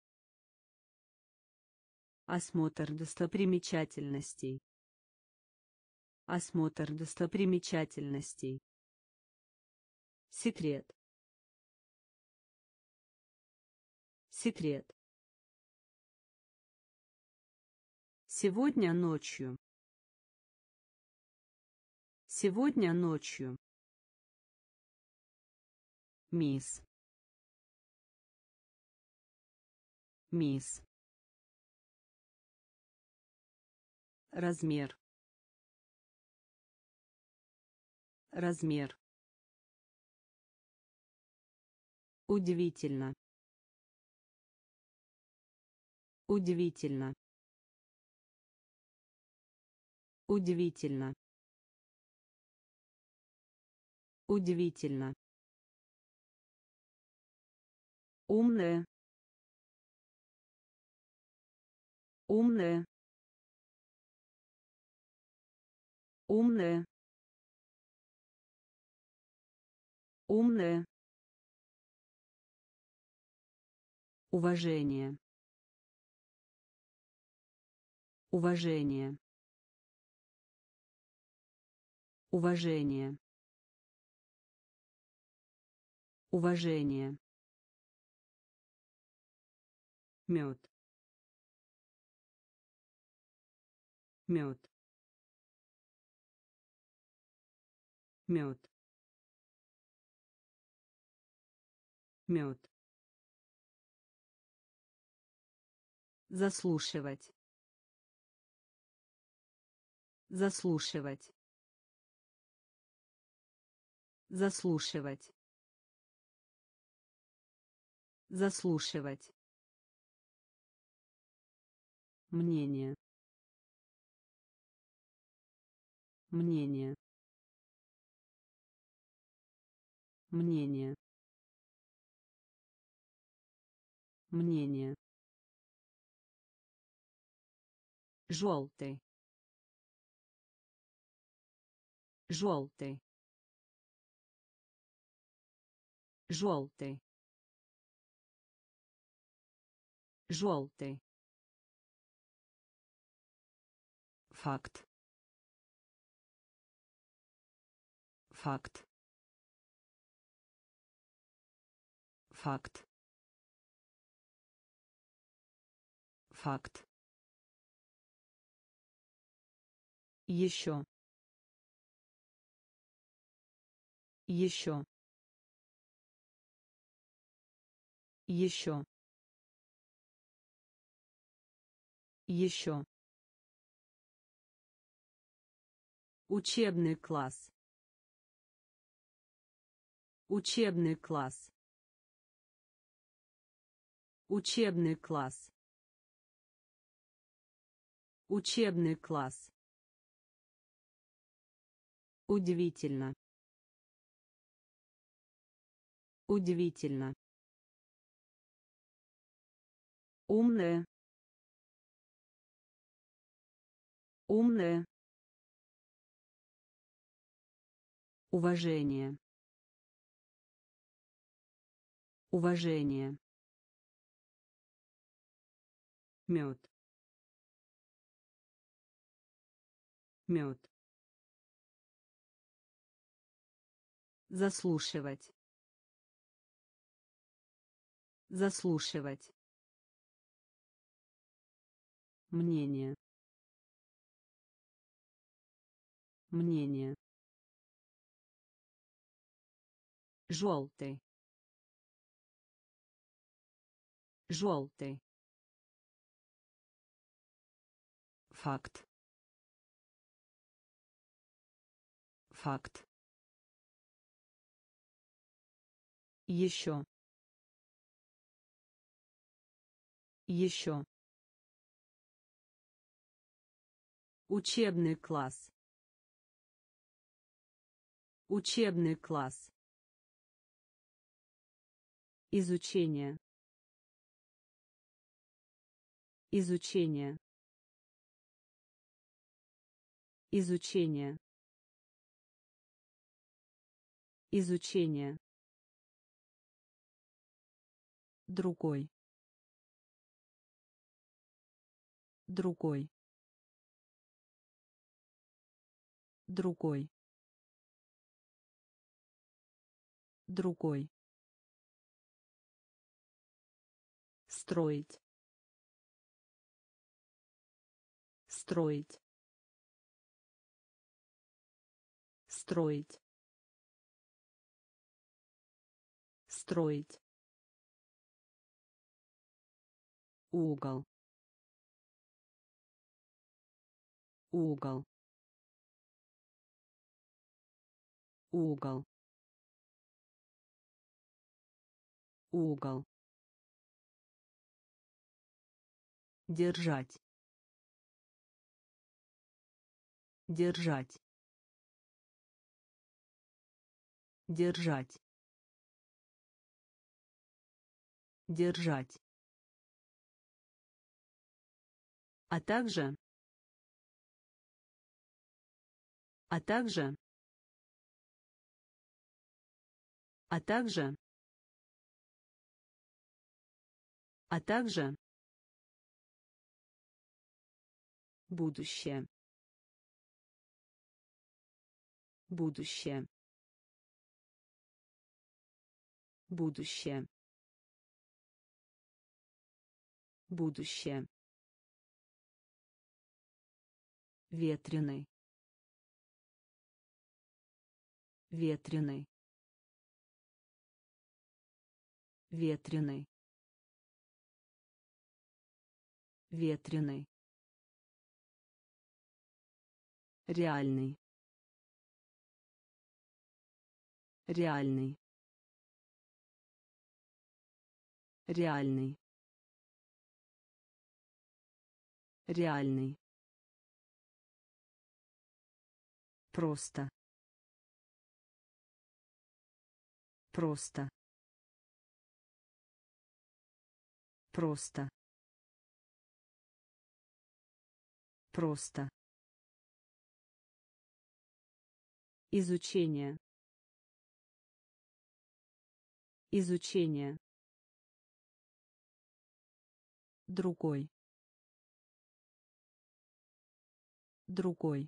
осмотр достопримечательностей, осмотр достопримечательностей, секрет, секрет, сегодня ночью, сегодня ночью, мисс, мисс, размер, размер, удивительно, удивительно, удивительно, удивительно, умная, умная, умная, умная, уважение, уважение, уважение, уважение, мед, мед, мед, мед, заслушивать, заслушивать, заслушивать, заслушивать, мнение, мнение, мнение, мнение, желтый, желтый, желтый, желтый, факт, факт, факт, факт, еще, еще, еще, еще, учебный класс, учебный класс, учебный класс, учебный класс, удивительно, удивительно, умная, умная, уважение, уважение, мед, мед, заслушивать, заслушивать, мнение, мнение, желтый, желтый, факт, факт, еще, еще, учебный класс, учебный класс, Изучение. Изучение. Изучение. Изучение. Другой. Другой. Другой. Другой. Строить. Строить. Строить. Строить. Угол. Угол. Угол. Угол. Держать. Держать. Держать. Держать. А также. А также. А также. А также. Будущее. Будущее. Будущее. Будущее. Ветреный. Ветреный. Ветреный. Ветреный. Реальный. Реальный. Реальный. Реальный. Просто. Просто. Просто. Просто. Изучение. Изучение. Другой. Другой.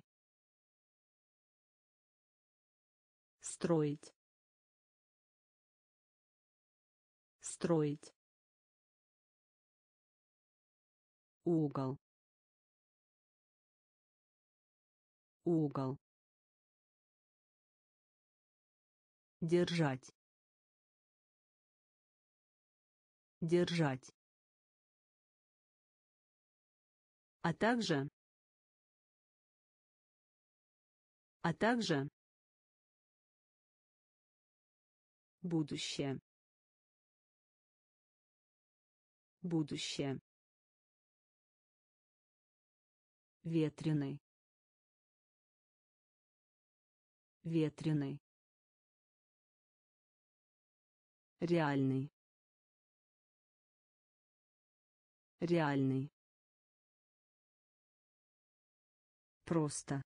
Строить. Строить. Угол. Угол. Держать. Держать. А также. А также. Будущее. Будущее. Ветреный. Ветреный. Реальный. Реальный. Просто.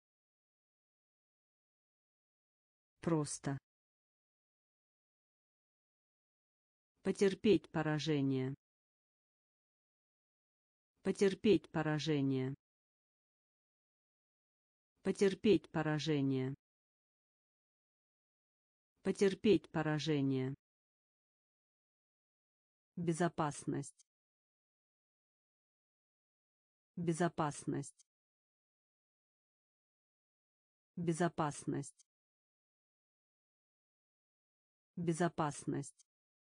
Просто. Потерпеть поражение. Потерпеть поражение. Потерпеть поражение. Потерпеть поражение. Безопасность. Безопасность. Безопасность. Безопасность.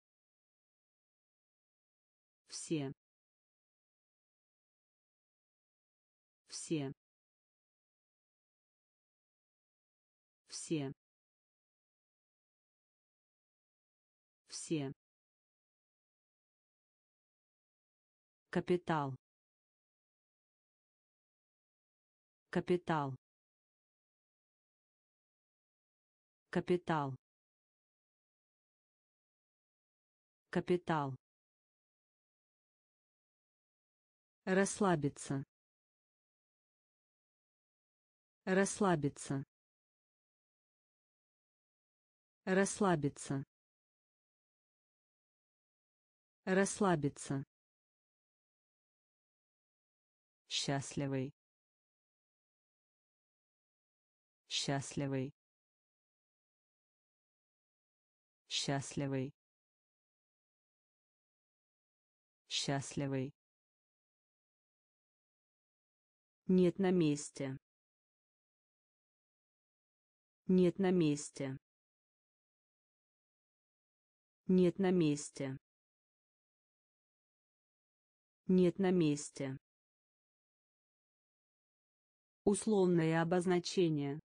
Все. Все. Все. Все. Капитал. Капитал. Капитал. Капитал. Расслабиться. Расслабиться. Расслабиться. Расслабиться. Счастливый. Счастливый. Счастливый. Счастливый. Нет на месте. Нет на месте. Нет на месте. Нет на месте. Условное обозначение.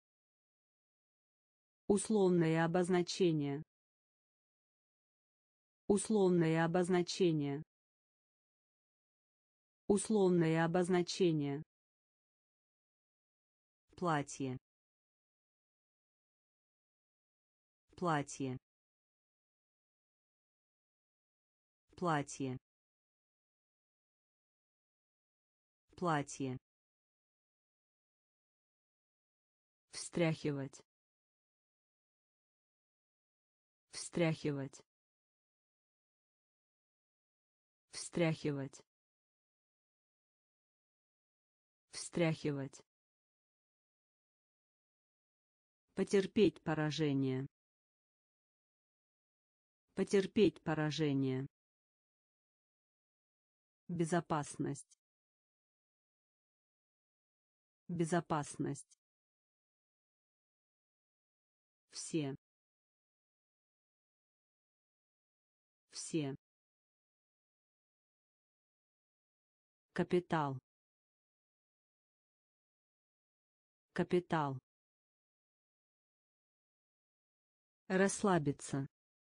Условное обозначение. Условное обозначение. Условное обозначение. Платье. Платье. Платье. Платье. Встряхивать. Встряхивать. Встряхивать. Встряхивать. Потерпеть поражение. Потерпеть поражение. Безопасность. Безопасность. Все. Все. Капитал. Капитал. Расслабиться.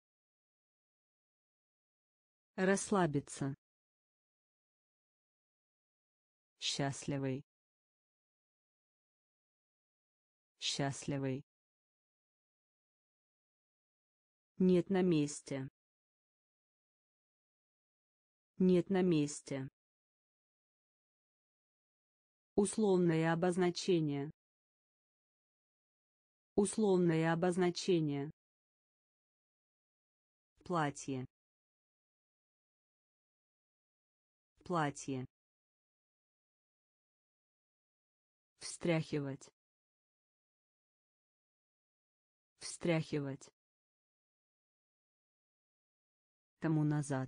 Расслабиться. Счастливый. Счастливый. Нет на месте. Нет на месте. Условное обозначение. Условное обозначение. Платье. Платье. Встряхивать. Встряхивать. Тому назад.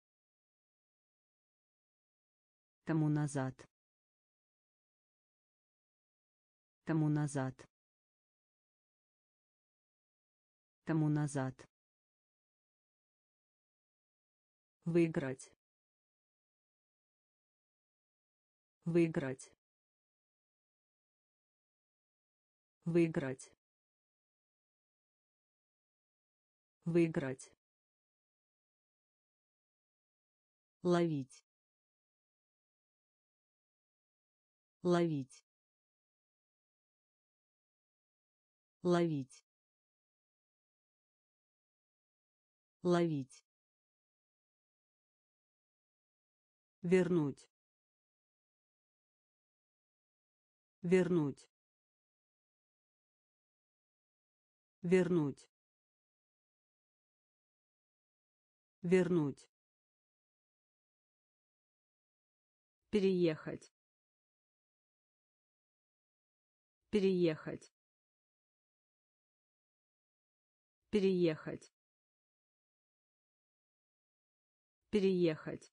Тому назад. Тому назад. Тому назад. Выиграть. Выиграть. Выиграть. Выиграть. Ловить. Ловить. Ловить. Ловить. Вернуть. Вернуть. Вернуть. Вернуть. Переехать. Переехать. Переехать. Переехать.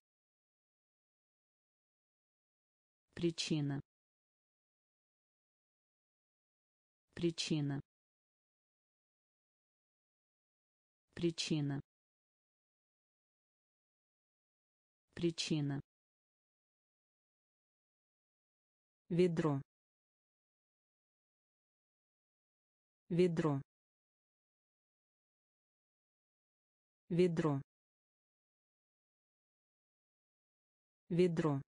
Причина. Причина. Причина. Причина. Ведро. Ведро. Ведро. Ведро.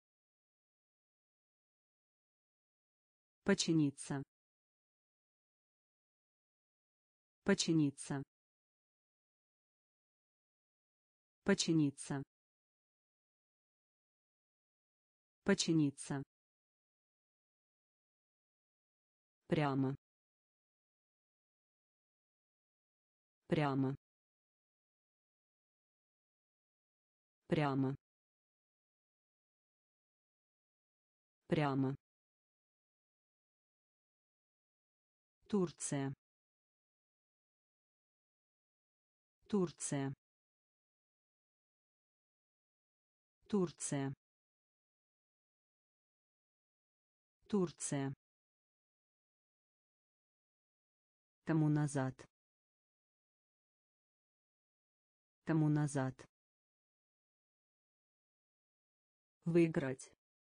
Починиться. Починиться. Починиться. Починиться. Прямо. Прямо. Прямо. Прямо. Турция. Турция. Турция. Турция. Тому назад. Тому назад. Выиграть.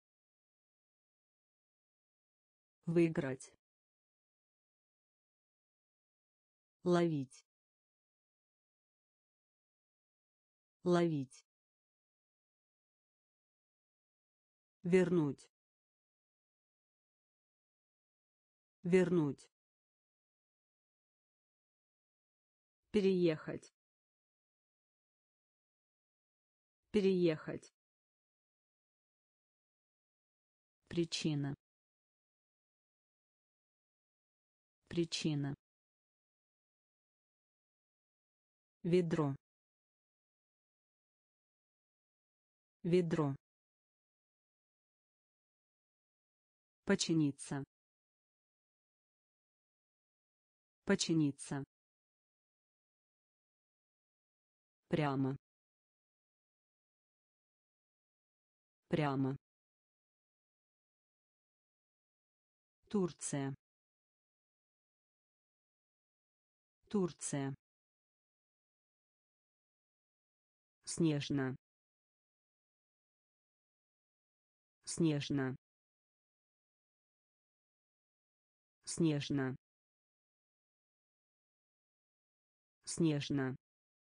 Выиграть. Ловить. Ловить. Вернуть. Вернуть. Переехать. Переехать. Причина. Причина. Ведро. Ведро. Починиться. Починиться. Прямо. Прямо. Турция. Турция. Снежно. Снежно. Снежно. Снежно.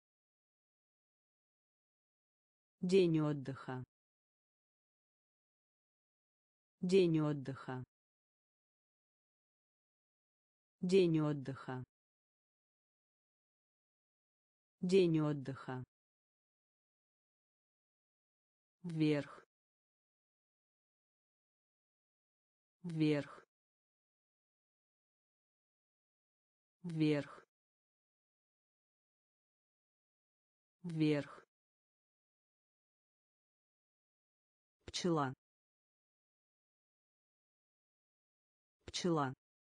День отдыха. День отдыха. День отдыха. День отдыха. Вверх. Вверх. Вверх. Вверх. Пчела. Пчела.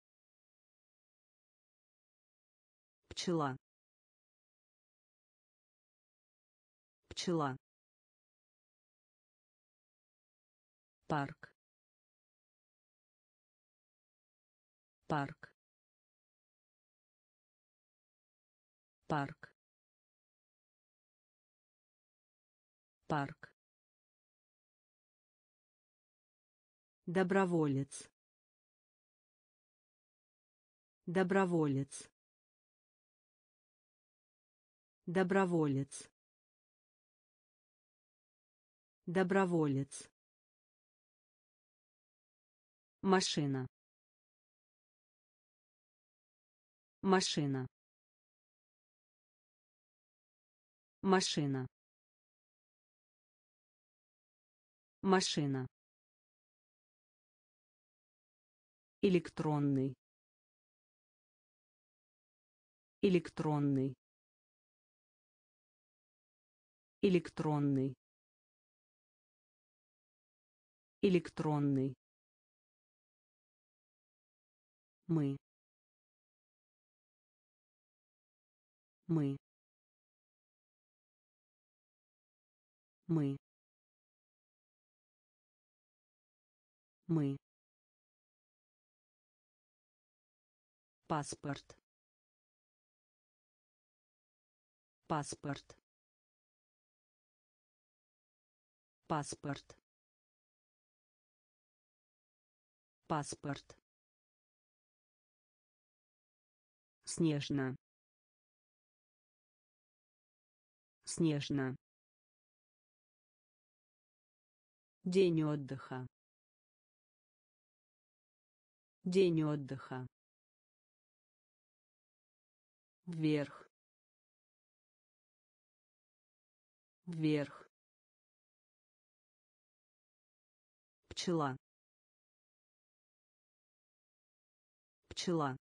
Пчела. Пчела. Парк. Парк. Парк. Парк. Доброволец. Доброволец. Доброволец. Доброволец. Машина. Машина. Машина. Машина. Электронный. Электронный. Электронный. Электронный. Мы. Мы. Мы. Мы. Паспорт. Паспорт. Паспорт. Паспорт. Снежно. Снежно. День отдыха. День отдыха. Вверх. вверх, пчела, пчела,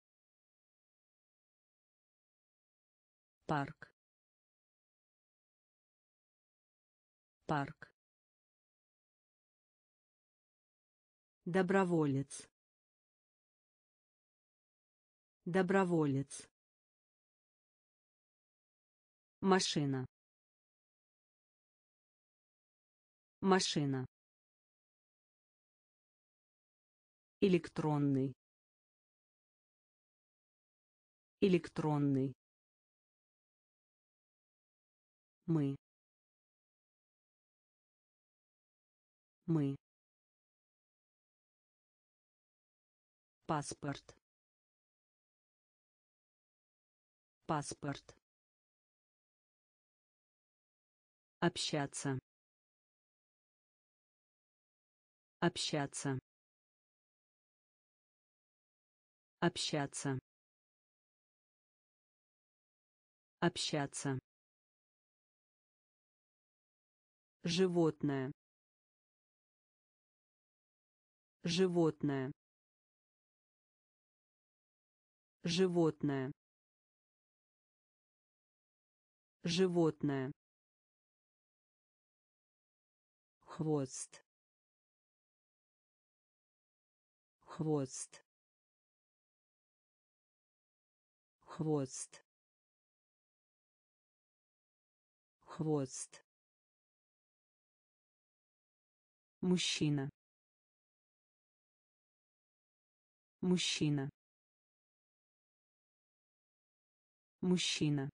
парк, парк, доброволец, доброволец, машина, машина, электронный, электронный, мы, мы, паспорт, паспорт, общаться, общаться, общаться, общаться, животное, животное, животное, животное, хвост, хвост, хвост, хвост, мужчина, мужчина, мужчина,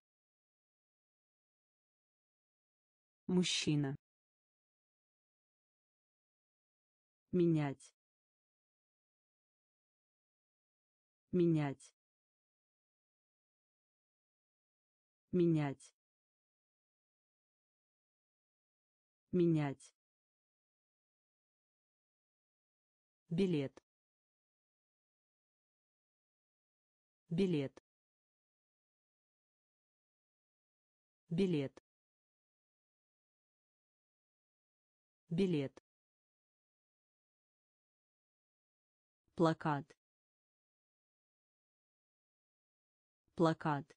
мужчина, менять, менять, менять, менять, билет, билет, билет, билет, плакат, плакат,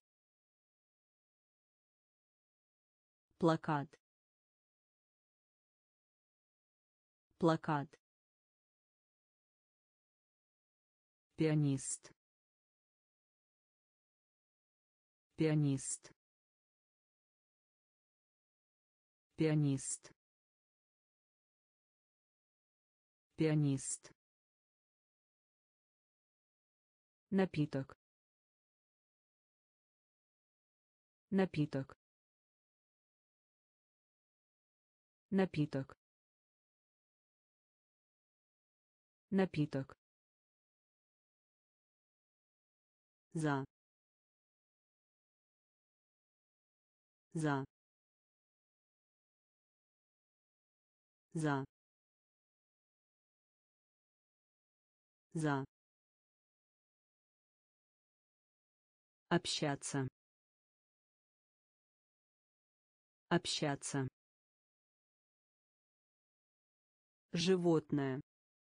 плакат, плакат, пианист, пианист, пианист, пианист, напиток, напиток, напиток, напиток, за, за, за, за, общаться, общаться, животное,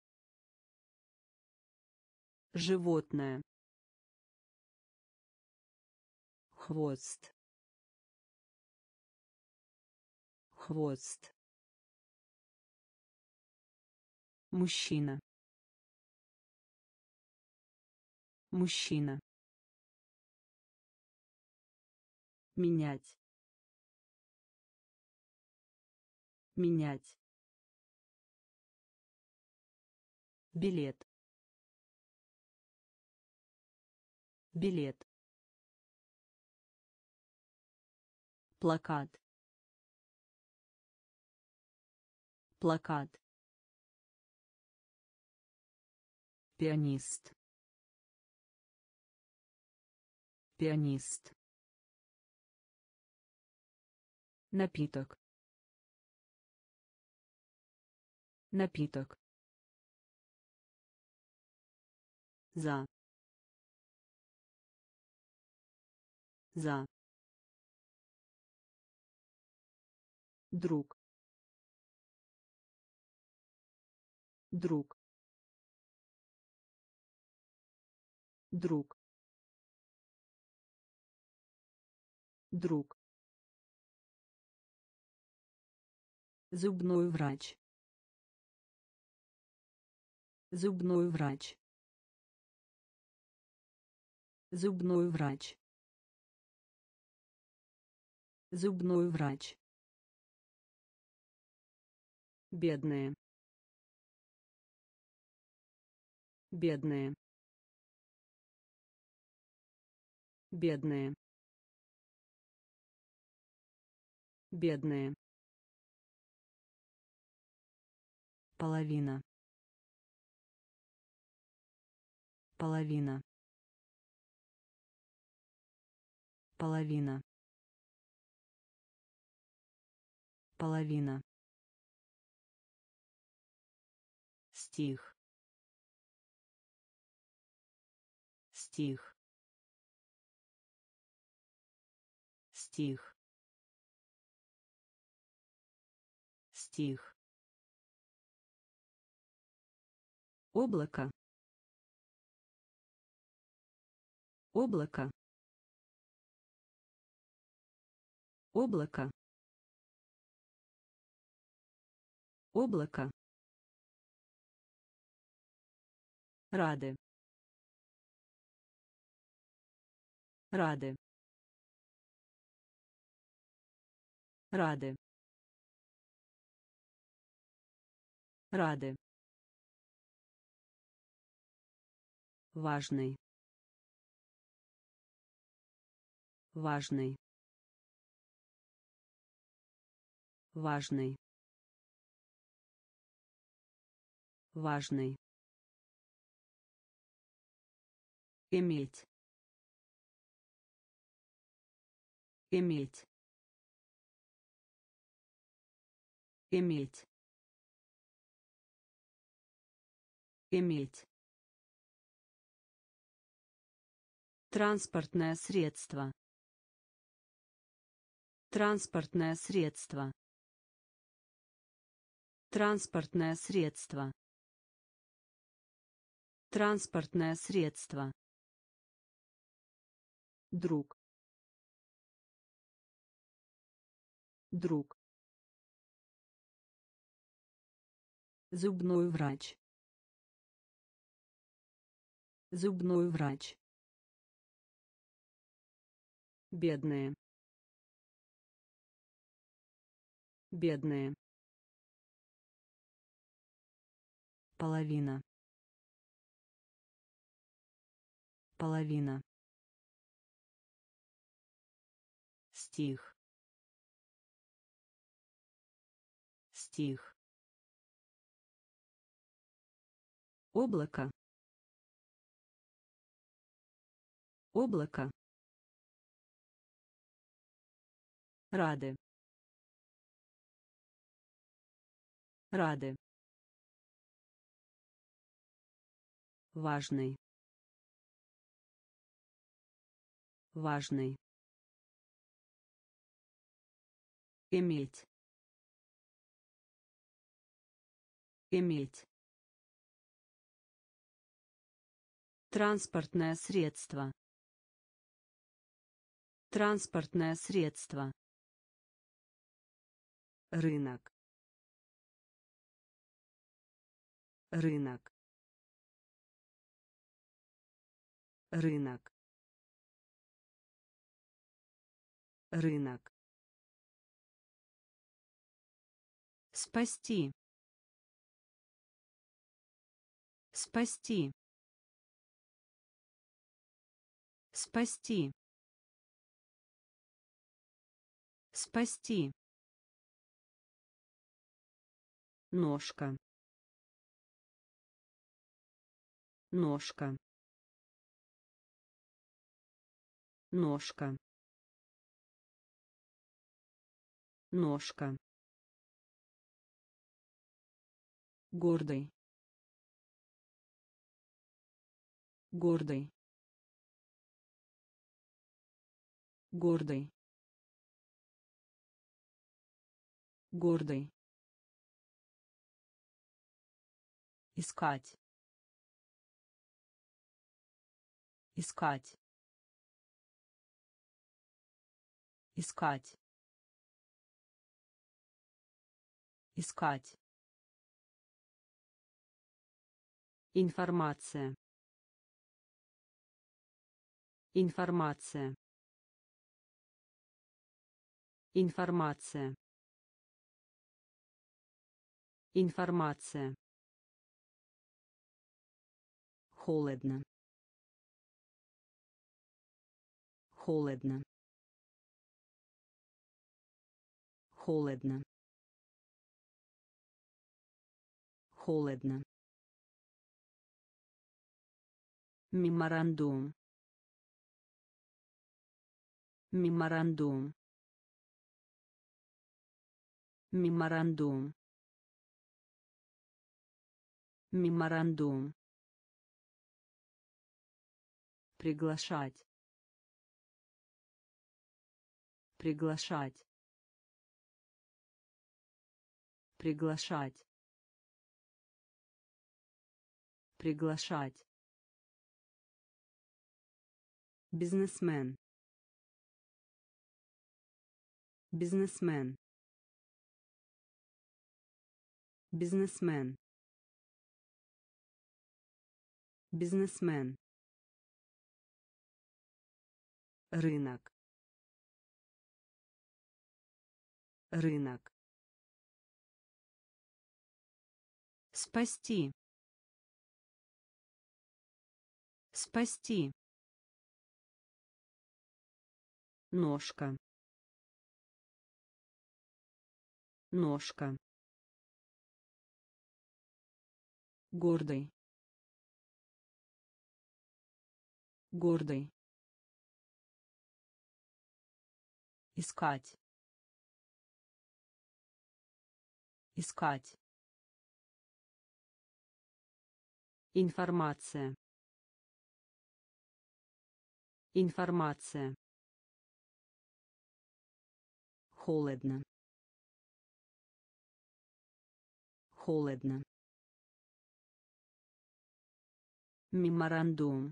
животное, хвост, хвост, мужчина, мужчина, менять, менять, билет, билет, плакат, плакат, пианист, пианист, напиток, напиток, за, за, друг, друг, друг, друг, зубной врач, зубной врач, зубной врач, зубной врач, бедные, бедные, бедные, бедные, половина, половина, половина, половина, стих, стих, стих, стих, облако, облако, облако, облако, рады, рады, рады, рады, важный, важный, важный, важный, иметь, иметь, иметь, иметь, транспортное средство, транспортное средство, транспортное средство, транспортное средство, друг, друг, зубной врач, зубной врач, бедные, бедные, половина, половина, стих, стих, облако, облако, рады, рады, важный, важный, иметь, иметь, транспортное средство, транспортное средство, рынок, рынок, рынок, рынок, спасти, спасти, спасти, спасти, ножка, ножка, ножка, ножка, гордый, гордый, гордый, Гордый. Искать. Искать. Искать. Искать. Информация. Информация. Информация. Информация. Холодно. Холодно. Холодно. Холодно. Меморандум. Меморандум. Меморандум. Меморандум. Приглашать. Приглашать. Приглашать. Приглашать. Бизнесмен. Бизнесмен. Бизнесмен. Бизнесмен. Рынок. Рынок. Спасти. Спасти. Ножка. Ножка. Гордый. Гордый. Искать. Искать. Информация. Информация. Холодно. Холодно. Меморандум.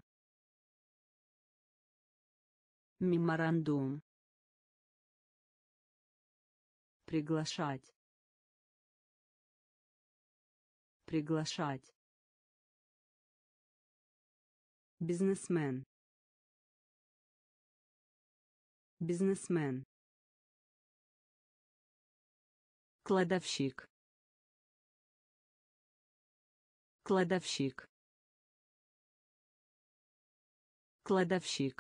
Меморандум. Приглашать. Приглашать. Бизнесмен. Бизнесмен. Кладовщик. Кладовщик. Кладовщик.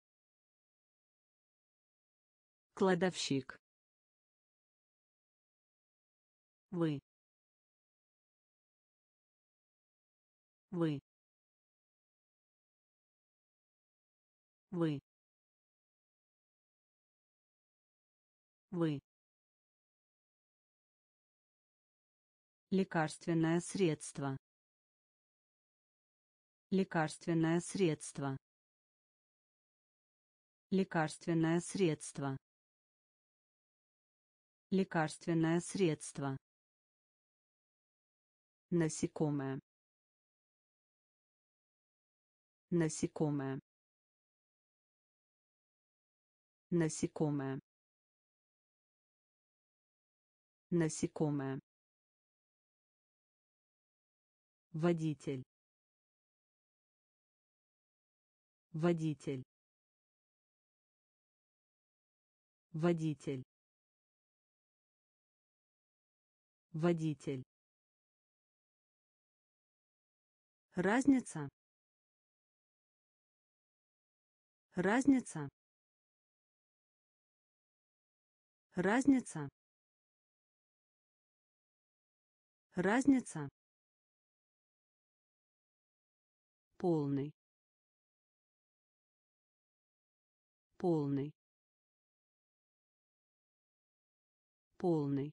Кладовщик. Вы. Вы. Вы. Вы. Лекарственное средство. Лекарственное средство. Лекарственное средство. Лекарственное средство. Насекомое. Насекомое. Насекомое. Насекомое. Водитель. Водитель. Водитель. Водитель. Разница. Разница. Разница. Разница. Полный. Полный. Полный.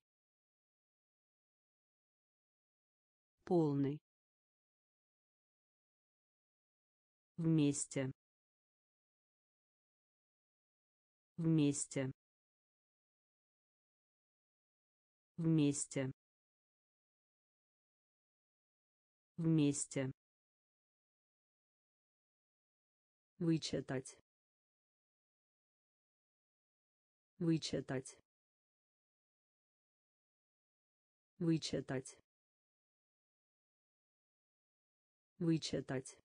Полный. Вместе. Вместе. Вместе. Вместе. Вычитать. Вычитать. Вычитать. Вычитать.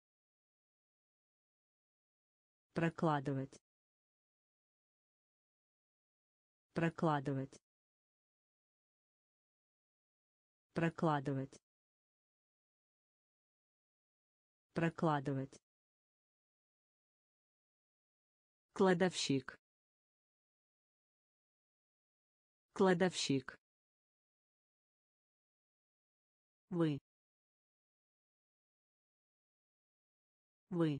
Прокладывать. Прокладывать. Прокладывать. Прокладывать. Кладовщик. Кладовщик. Вы. Вы.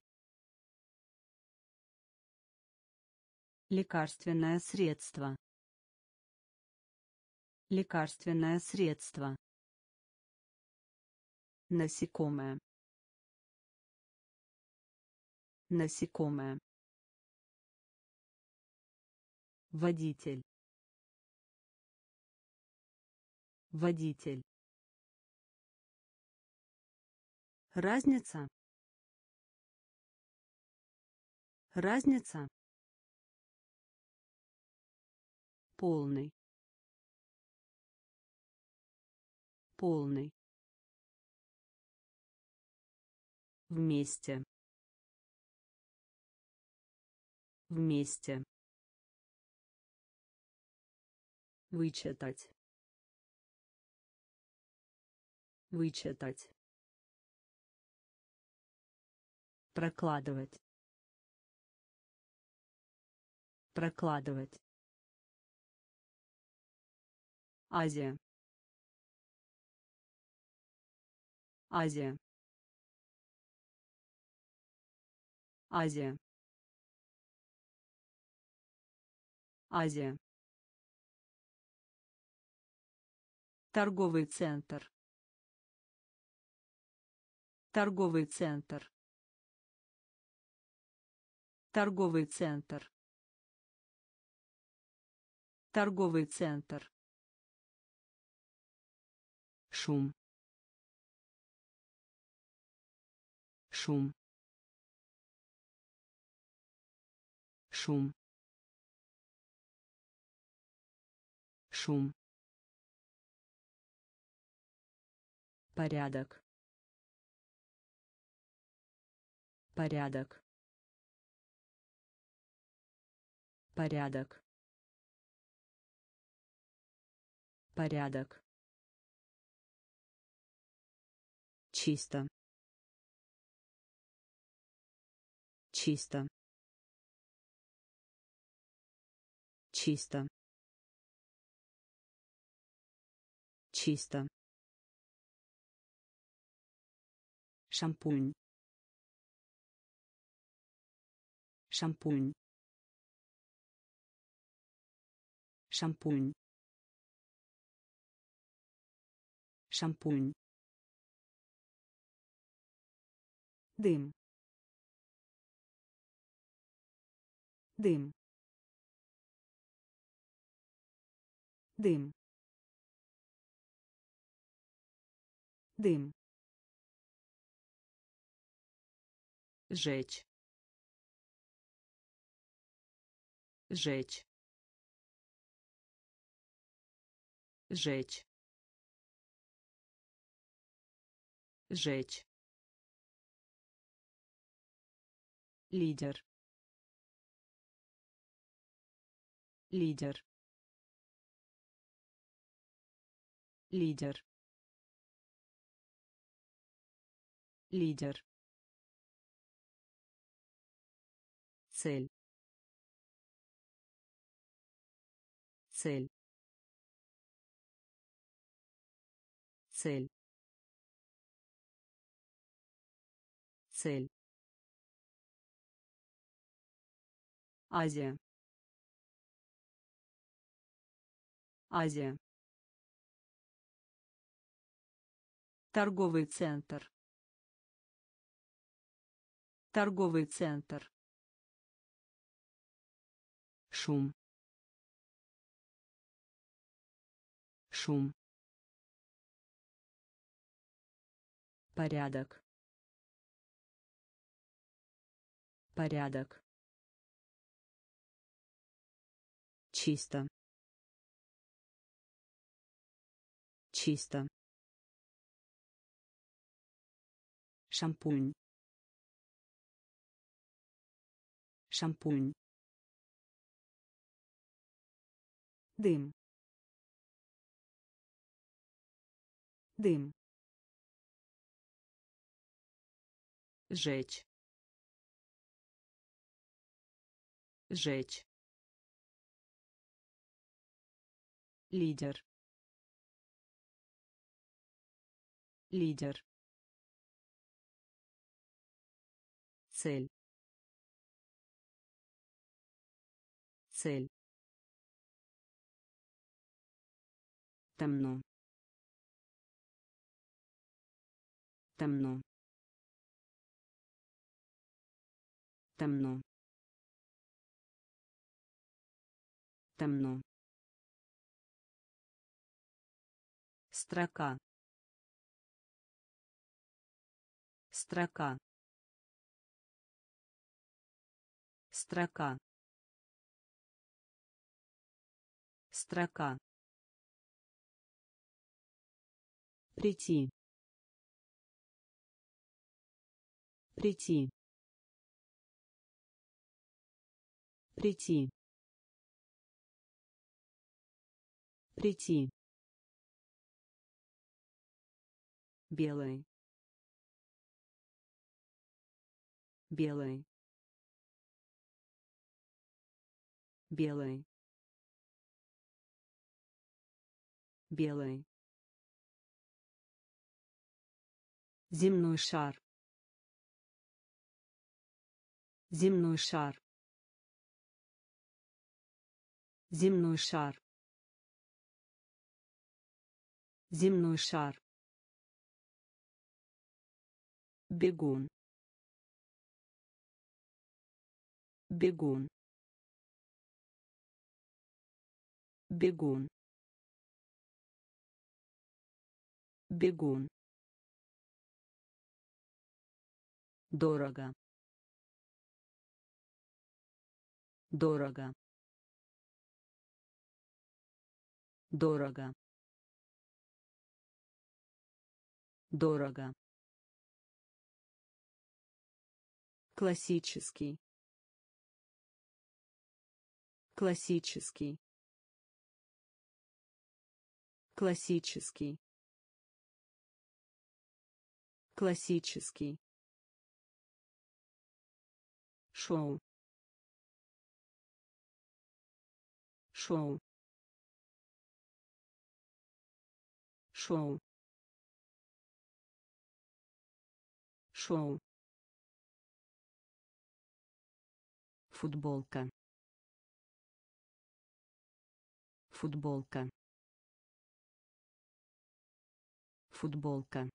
Лекарственное средство. Лекарственное средство. Насекомое. Насекомое. Водитель. Водитель. Разница. Разница. Полный. Полный. Вместе. Вместе. Вычитать. Вычитать. Прокладывать. Прокладывать. Азия. Азия. Азия. Азия. Торговый центр. Торговый центр. Торговый центр. Торговый центр. Шум. Шум. Шум. Шум. Порядок. Порядок. Порядок. Порядок. Чисто. Чисто. Чисто. Чисто. Шампунь. Шампунь. Шампунь. Шампунь. Дым. Дым. Дым. Дым. Жечь. Жечь. Жечь. Жечь. Лидер. Лидер. Лидер. Лидер. Цель. Цель. Цель. Цель. Азия. Азия. Торговый центр. Торговый центр. Шум. шум, порядок, порядок, чисто, чисто, шампунь, шампунь, дым, дым, жечь, жечь, лидер, лидер, цель, цель, темно, темно, темно, темно, строка, строка, строка, строка, прийти, прийти, прийти, прийти, белый, белый, белый, белый, земной шар, земной шар, земной шар, земной шар, бегун, бегун, бегун, бегун, дорого, дорого, дорого, дорого, классический, классический, классический, классический, шоу, шоу, шоу, шоу, футболка, футболка, футболка,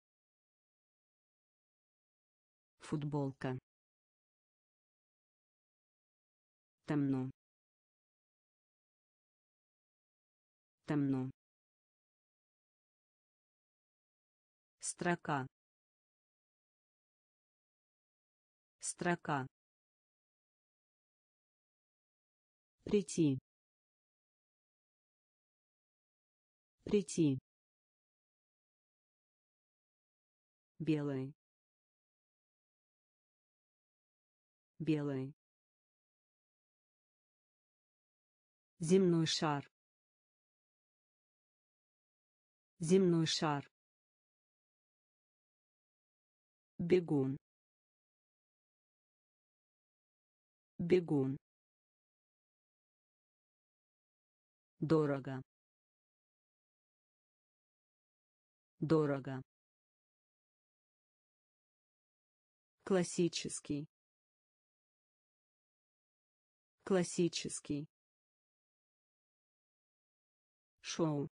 футболка, темно, темно, строка, строка, прийти, прийти, белый, белый, земной шар, земной шар, бегун, бегун, дорого, дорого, классический, классический, шоу,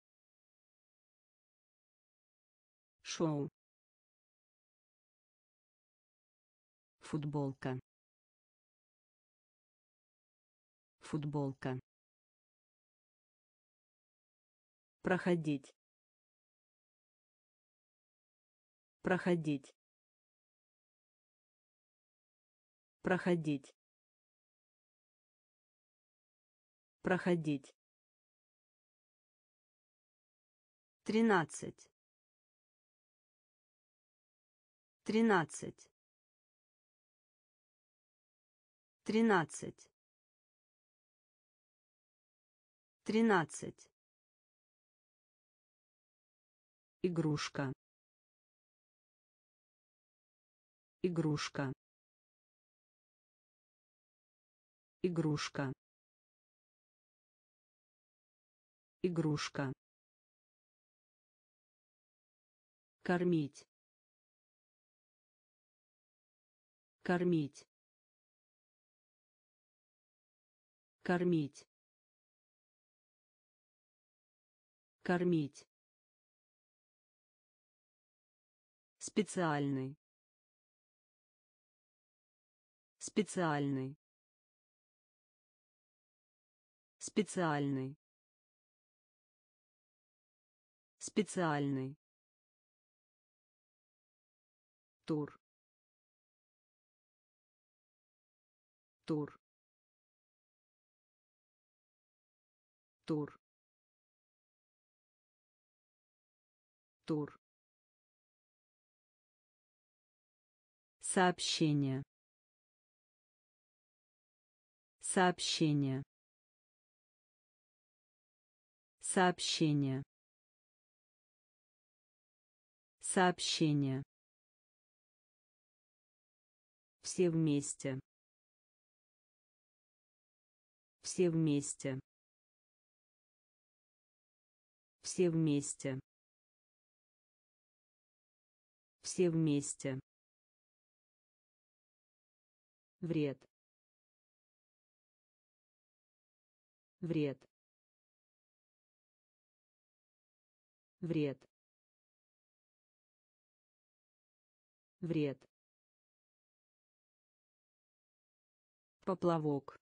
шоу, футболка, футболка, проходить, проходить, проходить, проходить. 13, 13, 13, 13. Игрушка, игрушка, игрушка, игрушка. Кормить, кормить, кормить, кормить. Специальный, специальный, специальный, специальный. Тур, тур, тур, тур. Сообщение, сообщение, сообщение, сообщение. Все вместе, все вместе, все вместе, все вместе. Вред, вред, вред, вред. Поплавок,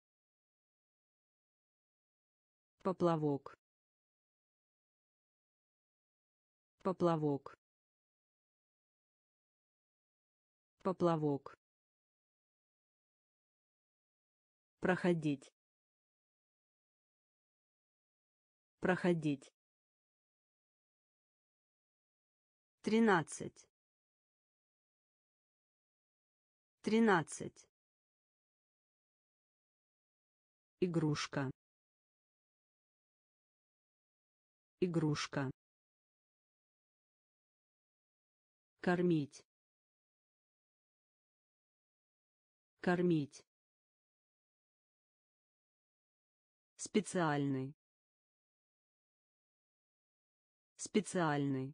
поплавок, поплавок, поплавок. Проходить, проходить. 13, 13. Игрушка, игрушка. Кормить, кормить. Специальный, специальный.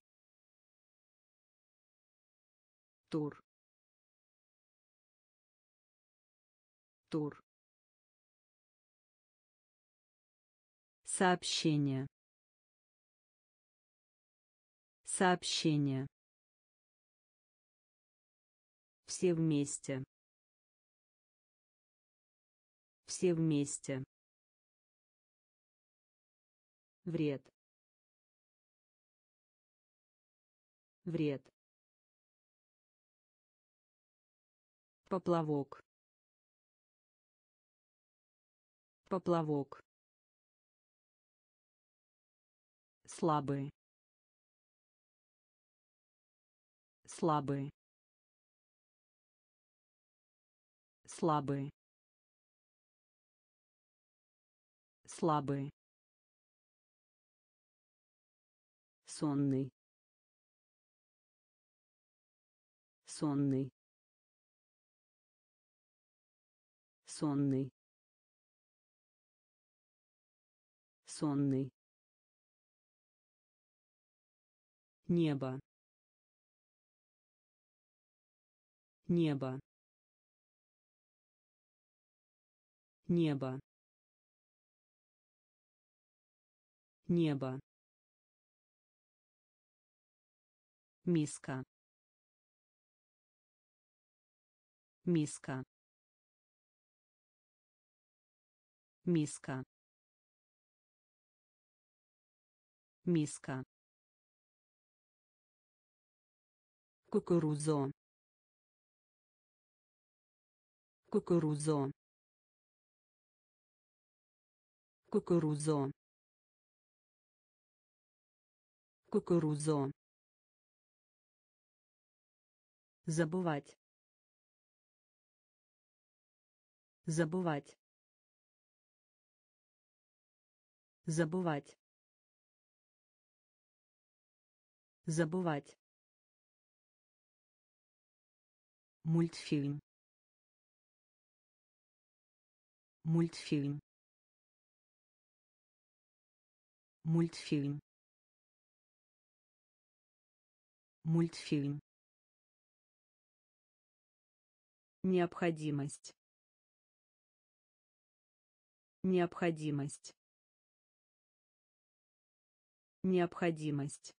Тур, тур. Сообщение, сообщение. Все вместе, все вместе. Вред, вред. Поплавок, поплавок. Слабый, слабый, слабый, слабый. Сонный, сонный, сонный, сонный. Небо, небо, небо, небо. Миска, миска, миска, миска, кукурузо, кукурузо, кукурузо, кукурузо, забывать, забывать, забывать, забывать, мультфильм, мультфильм, мультфильм, мультфильм, необходимость, необходимость, необходимость,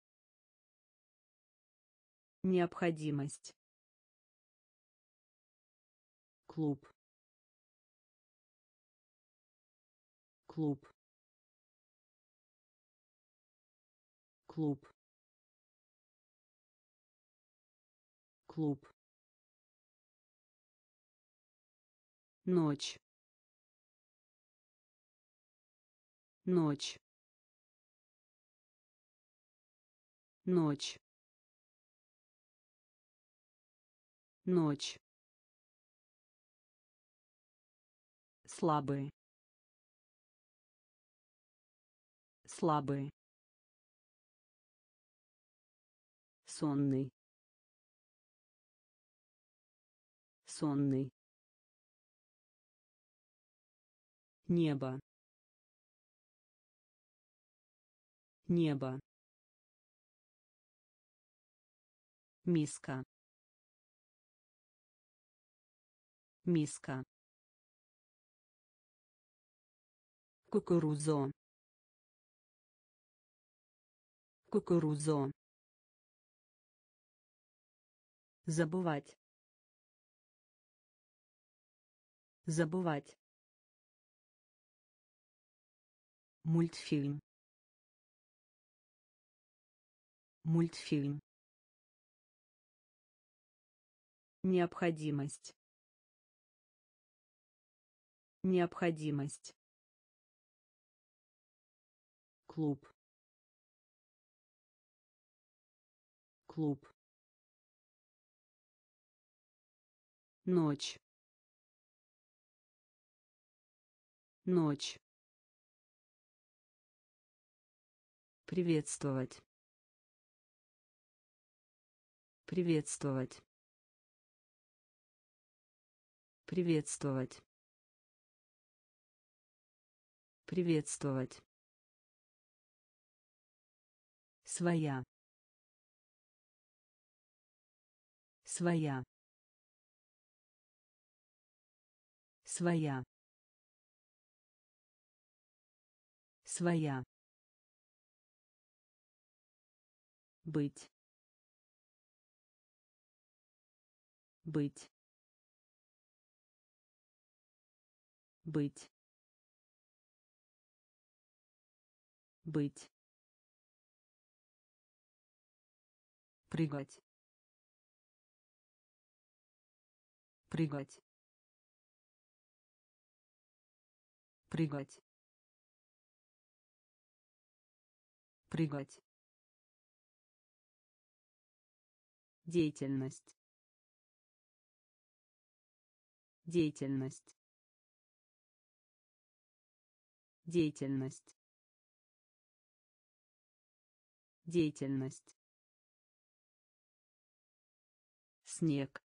необходимость, клуб, клуб, клуб, клуб, ночь, ночь, ночь, ночь, слабый, слабый, сонный, сонный, небо, небо, миска, миска, кукурузо, кукурузо, забывать, забывать, мультфильм, мультфильм, необходимость, необходимость, клуб, клуб, ночь, ночь, приветствовать, приветствовать, приветствовать, приветствовать, своя, своя, своя, своя, быть, быть, быть, быть, прыгать, прыгать, прыгать, прыгать, деятельность, деятельность, деятельность, деятельность, снег,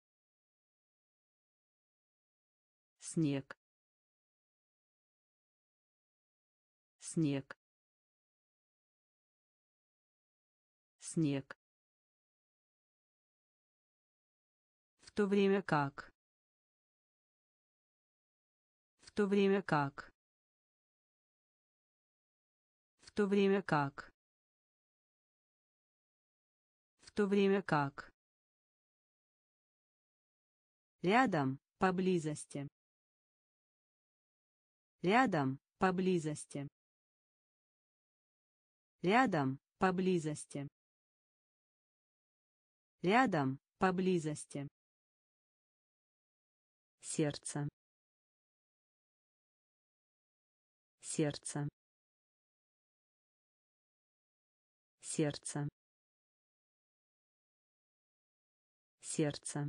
снег, снег, снег, в то время как, в то время как, в то время как, в то время как, рядом, поблизости, рядом, поблизости, Рядом, поблизости. Рядом, поблизости. Сердце. Сердце. Сердце. Сердце.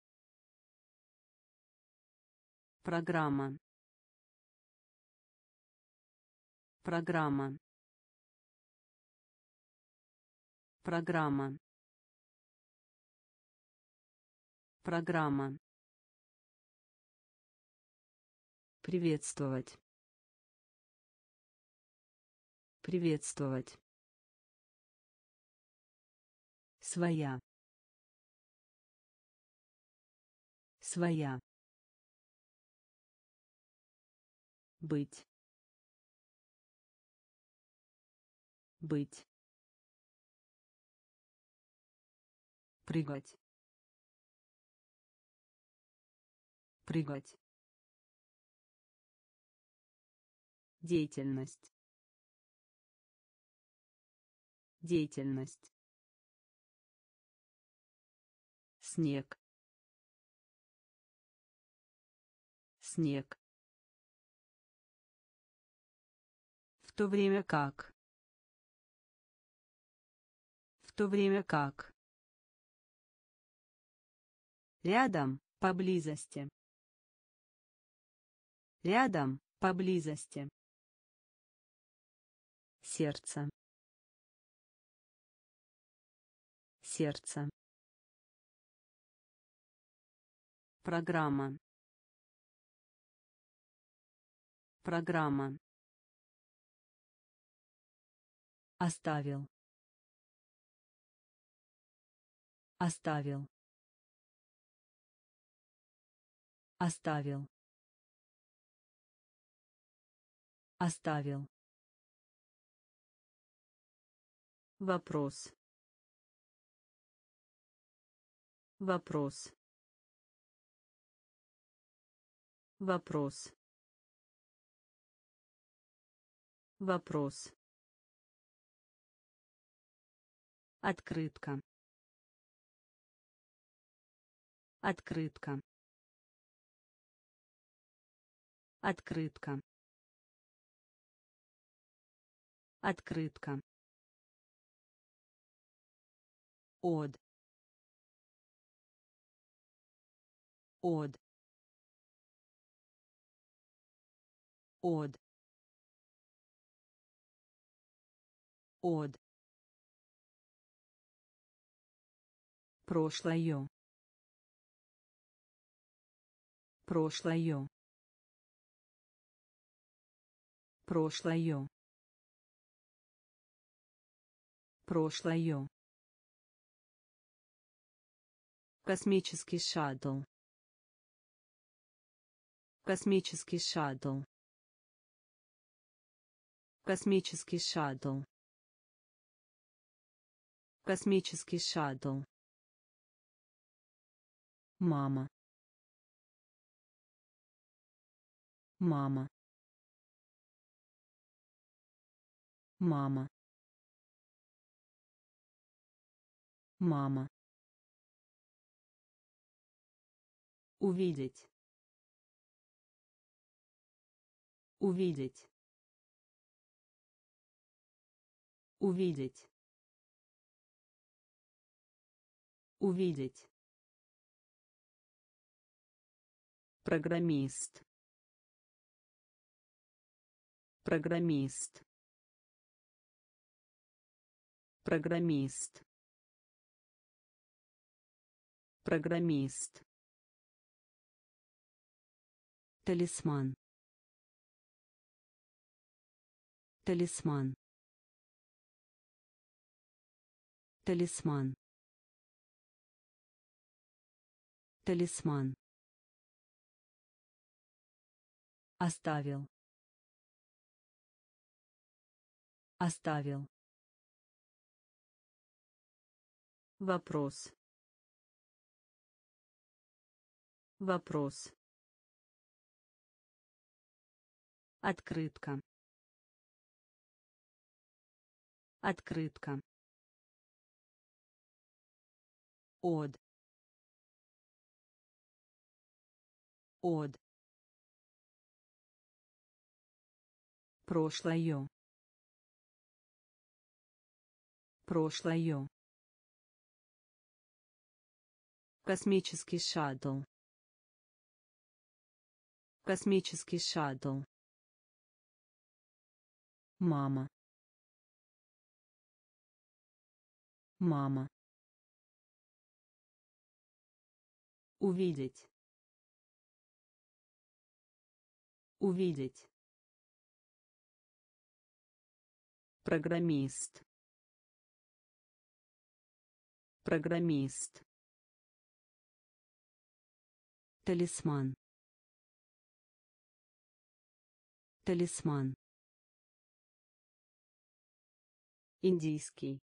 Программа. Программа. Программа. Программа. Приветствовать. Приветствовать. Своя. Своя. Быть. Быть. Прыгать. Прыгать. Деятельность. Деятельность. Снег. Снег. В то время как. В то время как. Рядом, поблизости. Рядом, поблизости. Сердце. Сердце. Программа. Программа. Оставил. Оставил. Оставил. Оставил. Вопрос. Вопрос. Вопрос. Вопрос. Открытка. Открытка. Открытка. Открытка. Од. Од. Од. Од. Прошлое. Прошлое. Прошлое. Прошлое. Космический шаттл. Космический шаттл. Космический шаттл. Космический шаттл. Мама. Мама. Мама. Мама. Увидеть. Увидеть. Увидеть. Увидеть. Программист. Программист. Программист. Программист. Талисман. Талисман. Талисман. Талисман. Оставил. Оставил. Вопрос. Вопрос. Открытка. Открытка. Од. Од. Прошлое. Прошлое. Космический шаттл. Космический шаттл. Мама. Мама. Увидеть. Увидеть. Программист. Программист. Талисман. Талисман. Индийский.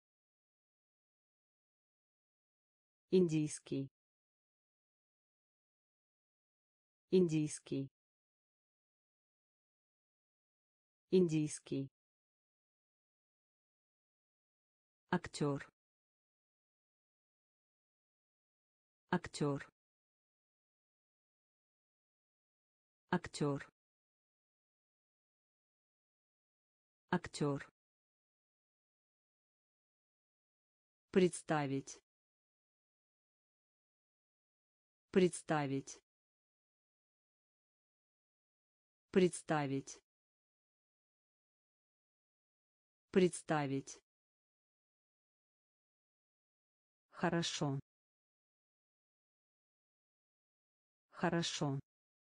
Индийский. Индийский. Индийский. Актер. Актер. Актер. Актер. Представить. Представить. Представить. Представить. Хорошо. Хорошо.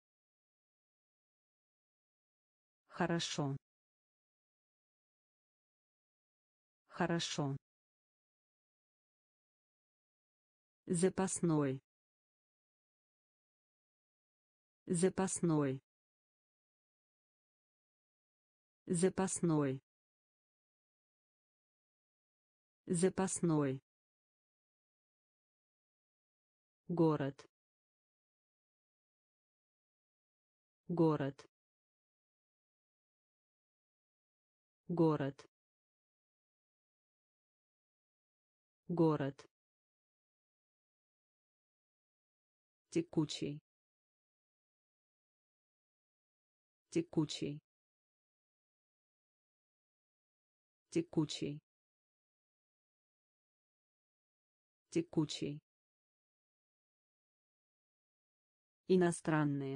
Хорошо. Хорошо. Запасной. Запасной. Запасной. Запасной. Город. Город. Город. Город. Текучий. Текучий. Текучий. Текучий. Иностранные.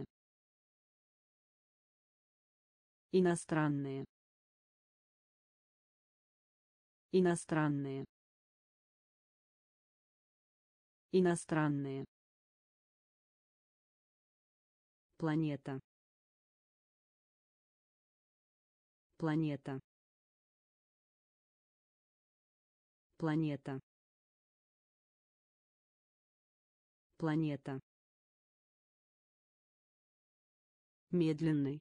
Иностранные. Иностранные. Иностранные. Планета. Планета. Планета. Планета. Медленный.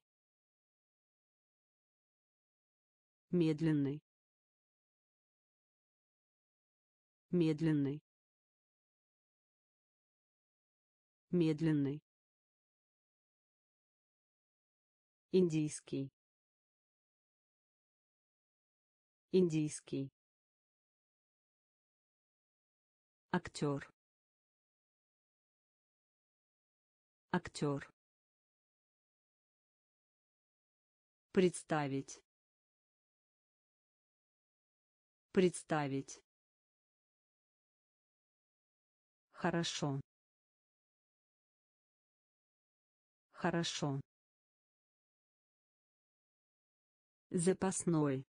Медленный. Медленный. Медленный. Индийский. Индийский. Актер. Актер. Представить. Представить. Хорошо. Хорошо. Запасной.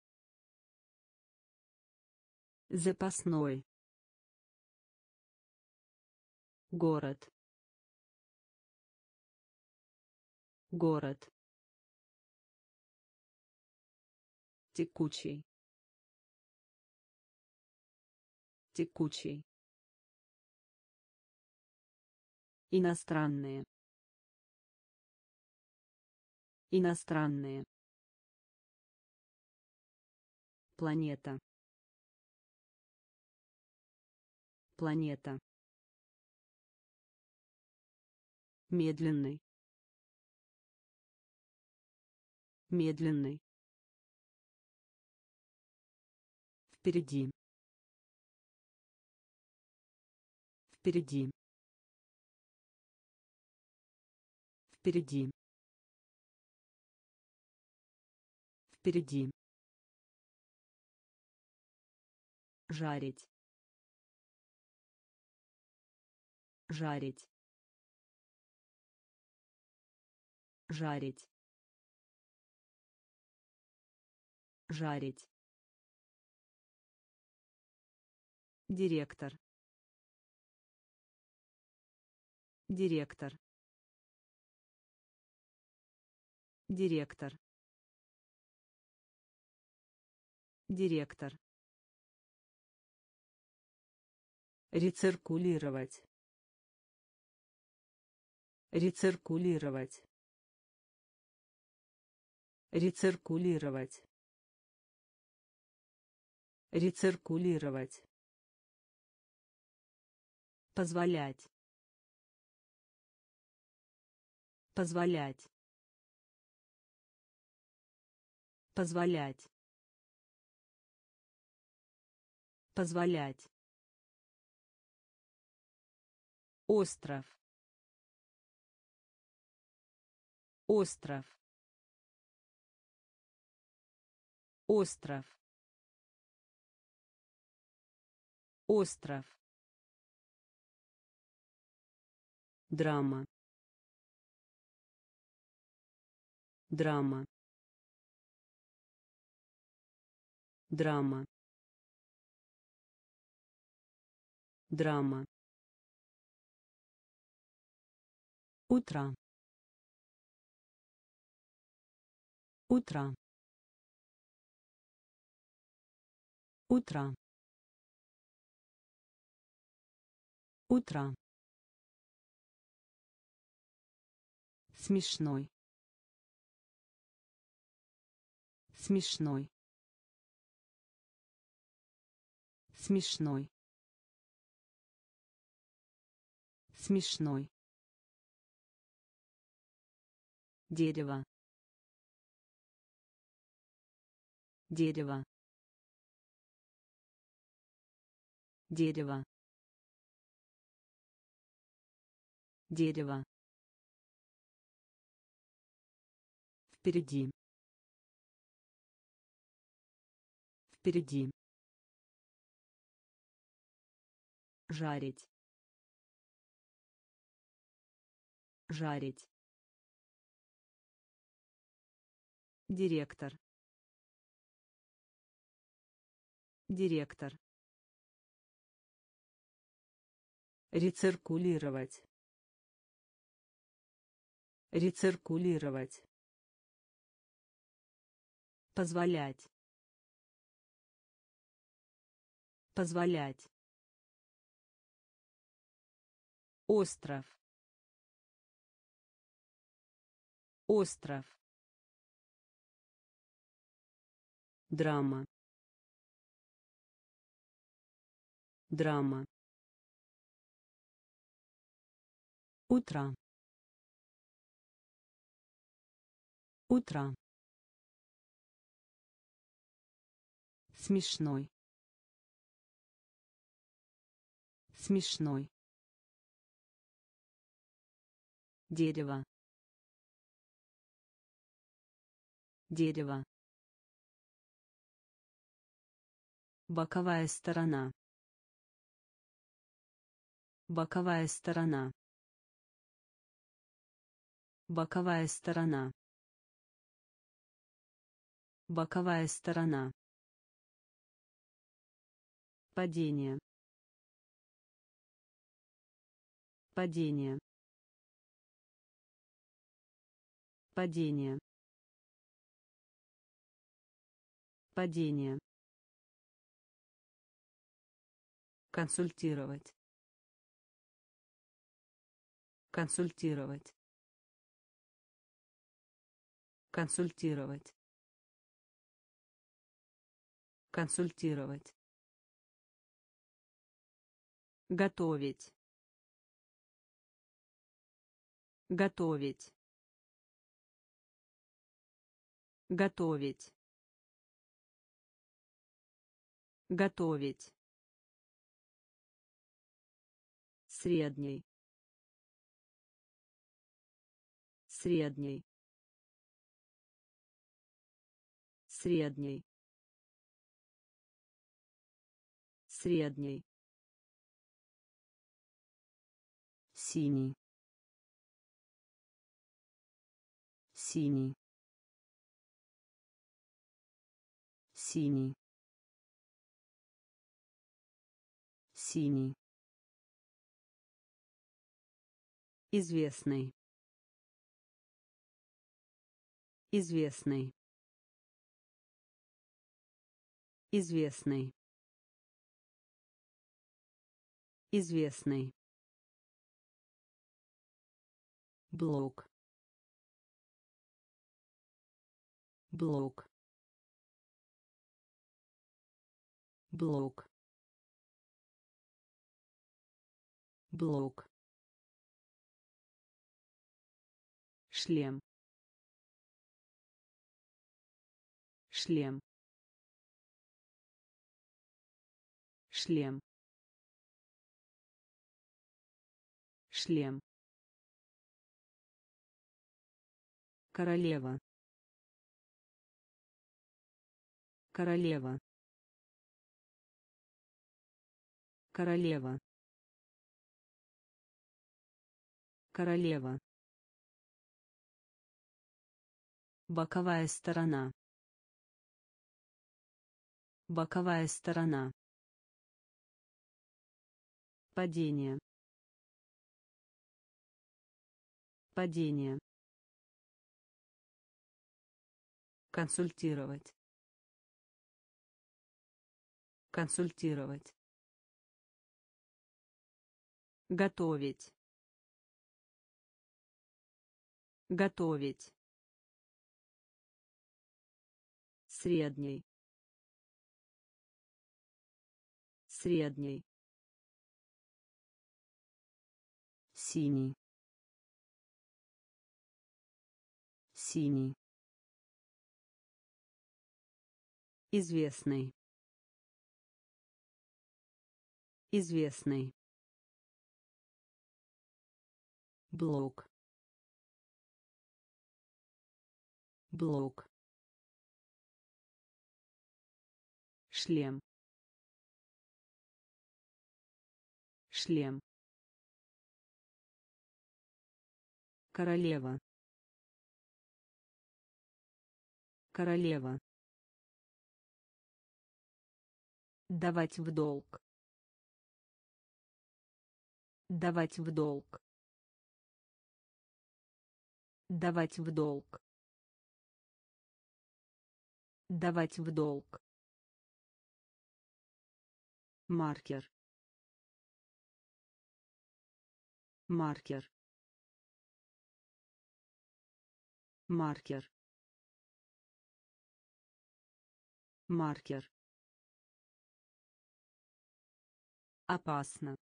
Запасной. Город. Город. Текучий. Текучий. Иностранные. Иностранные. Планета. Планета. Медленный. Медленный. Впереди. Впереди. Впереди. Впереди. Жарить. Жарить. Жарить. Жарить. Директор. Директор. Директор. Директор. Рециркулировать. Рециркулировать. Рециркулировать. Рециркулировать. Позволять. Позволять. Позволять. Позволять. Остров. Остров. Остров. Остров. Драма. Драма. Драма. Драма. Утро. Утро. Утро. Утро. Смешной. Смешной. Смешной. Смешной. Дерево. Дерево. Дерево. Дерево. Впереди. Впереди. Жарить. Жарить. Директор. Директор. Рециркулировать. Рециркулировать. Позволять. Позволять. Остров. Остров. Драма. Драма. Утро. Утро. Смешной. Смешной. Дерево. Дерево. Боковая сторона. Боковая сторона. Боковая сторона. Боковая сторона. Падение. Падение. Падение. Падение. Консультировать. Консультировать. Консультировать. Консультировать. Готовить. Готовить. Готовить. Готовить. Средний. Средний. Средний. Средний. Синий. Синий. Синий. Синий. Известный. Известный. Известный. Известный. Блок. Блок. Блок. Блок. Шлем. Шлем. Шлем. Шлем. Королева. Королева. Королева. Королева. Боковая сторона. Боковая сторона. Падение. Падение. Консультировать. Консультировать. Готовить. Готовить. Средний. Средний. Синий. Синий. Известный. Известный. Блок. Блок. Шлем. Шлем. Королева. Королева. Давать в долг. Давать в долг. Давать в долг. Давать в долг. Маркер. Маркер. Маркер. Маркер. Опасно.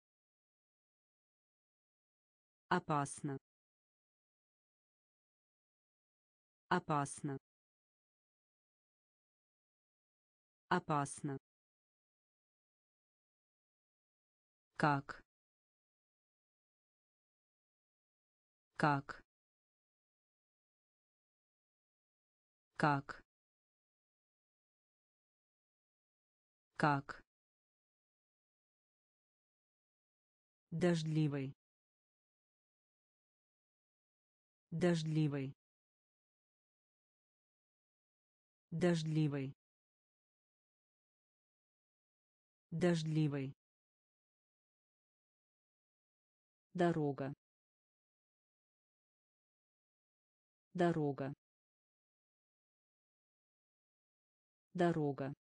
Опасно. Опасно. Опасно. Как? Как? Как? Как? Дождливый. Дождливый. Дождливый. Дождливый. Дорога. Дорога. Дорога.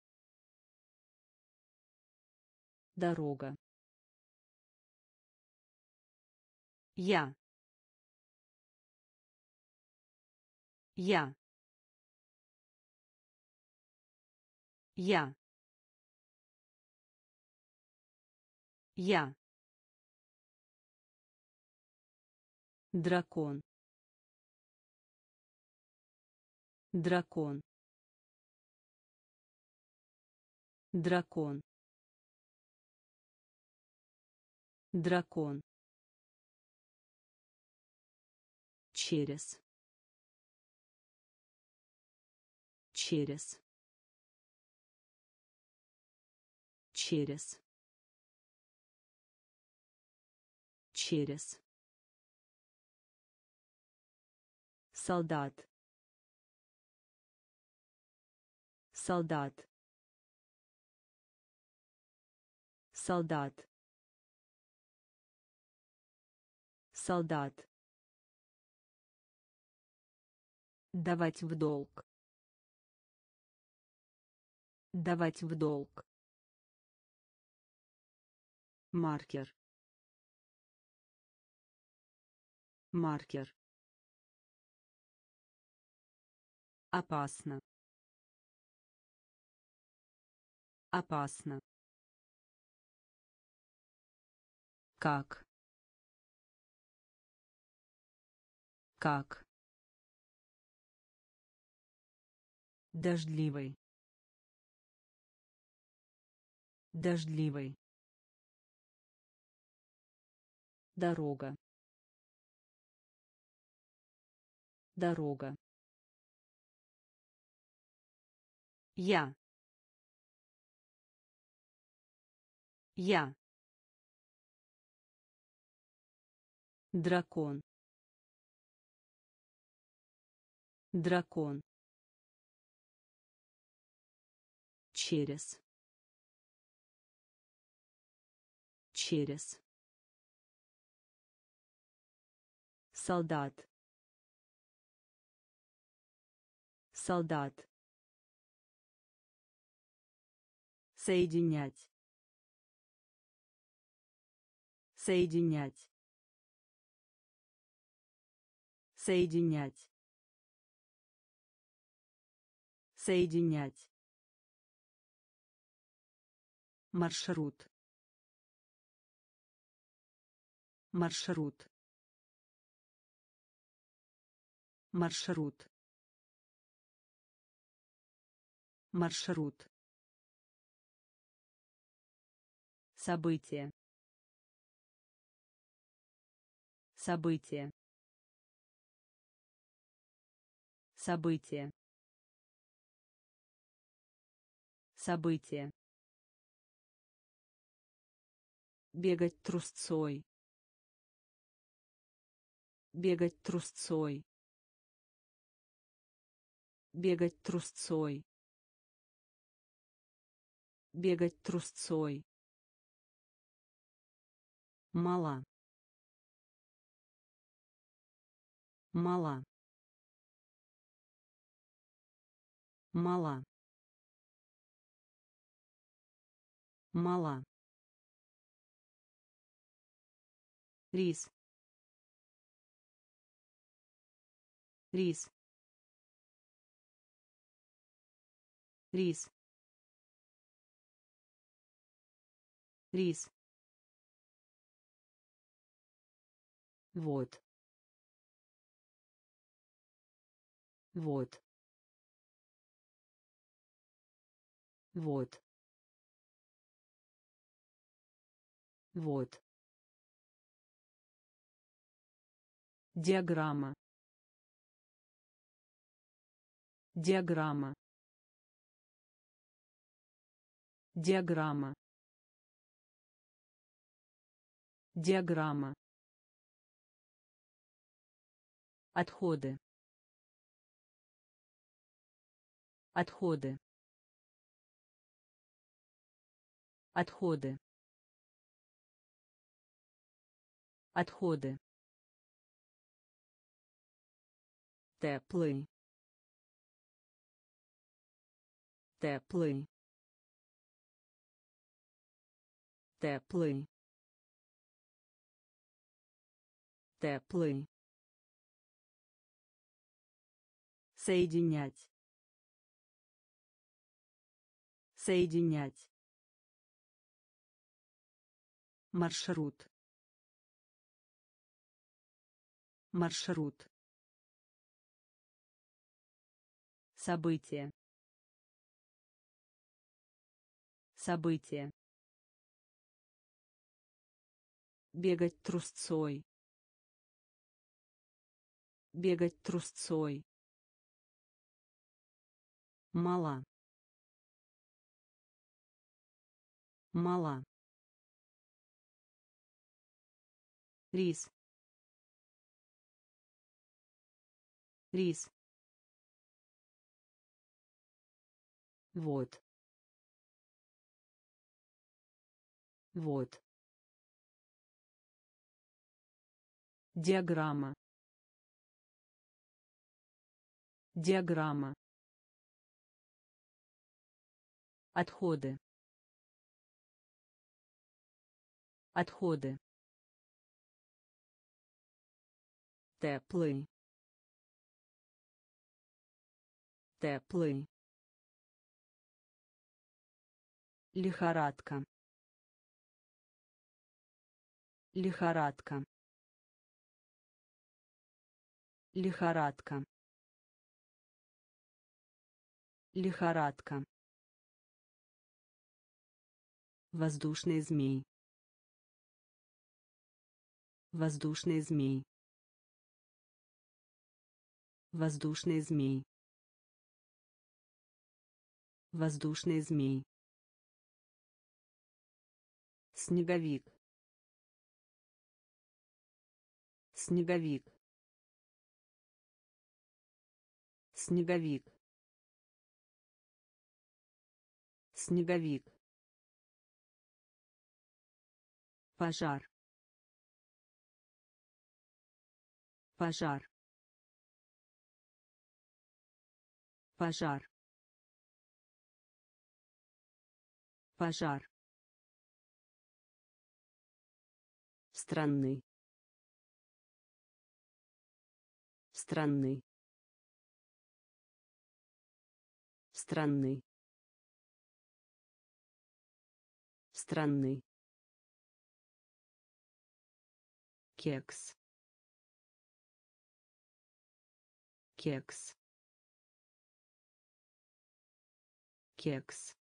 Дорога. Я. Я. Я. Я. Дракон. Дракон. дракон, дракон, через, через, через, через, солдат, солдат, солдат, солдат, давать в долг, давать в долг, маркер, маркер, опасно, опасно, как, дождливый, дождливый, дорога, дорога, я, я, дракон, дракон, через, через, солдат, солдат, соединять, соединять, соединять, соединять, маршрут, маршрут, маршрут, маршрут, событие, событие, событие, событие, бегать трусцой, бегать трусцой, бегать трусцой, бегать трусцой, мала, мала, мала, мала, рис, рис, рис, рис, вот, вот, вот, вот, диаграмма, диаграмма, диаграмма, диаграмма, отходы, отходы, отходы, отходы, теплый, теплый, теплый, теплый, соединять, соединять, маршрут, маршрут, событие, Событие. Бегать трусцой. Бегать трусцой. Мала. Мала. Рис. Рис. Вот. Вот. Диаграмма. Диаграмма. Отходы. Отходы. Теплый. Теплый. Лихорадка. Лихорадка. Лихорадка. Лихорадка. Воздушный змей. Воздушный змей. Воздушный змей. Воздушный змей. Снеговик. Снеговик. Снеговик. Снеговик. Пожар. Пожар. Пожар. Пожар. Странный. Странный. Странный. Странный. Кекс. Кекс. Кекс.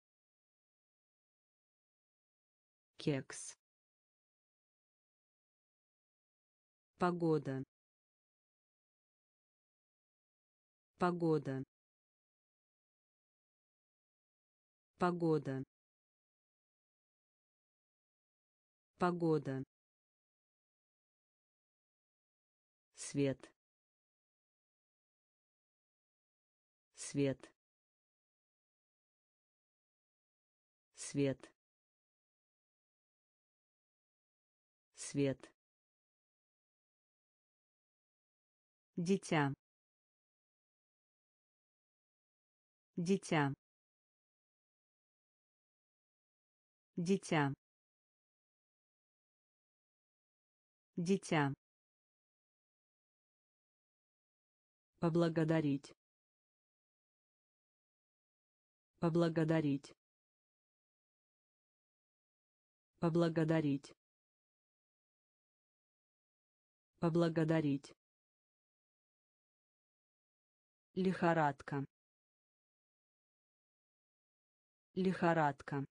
Кекс. Погода. Погода. Погода. Погода. Свет. Свет. Свет. Свет. Дитя. Дитя. Дитя. Дитя. Поблагодарить. Поблагодарить. Поблагодарить. Поблагодарить. Лихорадка. Лихорадка.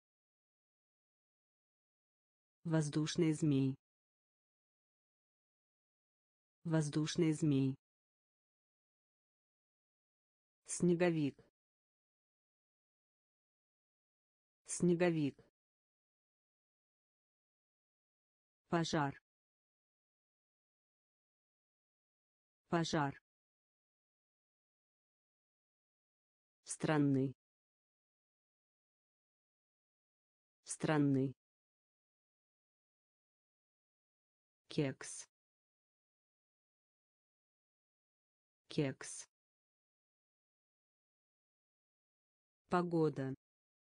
Воздушный змей. Воздушный змей. Снеговик. Снеговик. Пожар. Пожар. Странный. Странный. Кекс. Кекс. Погода.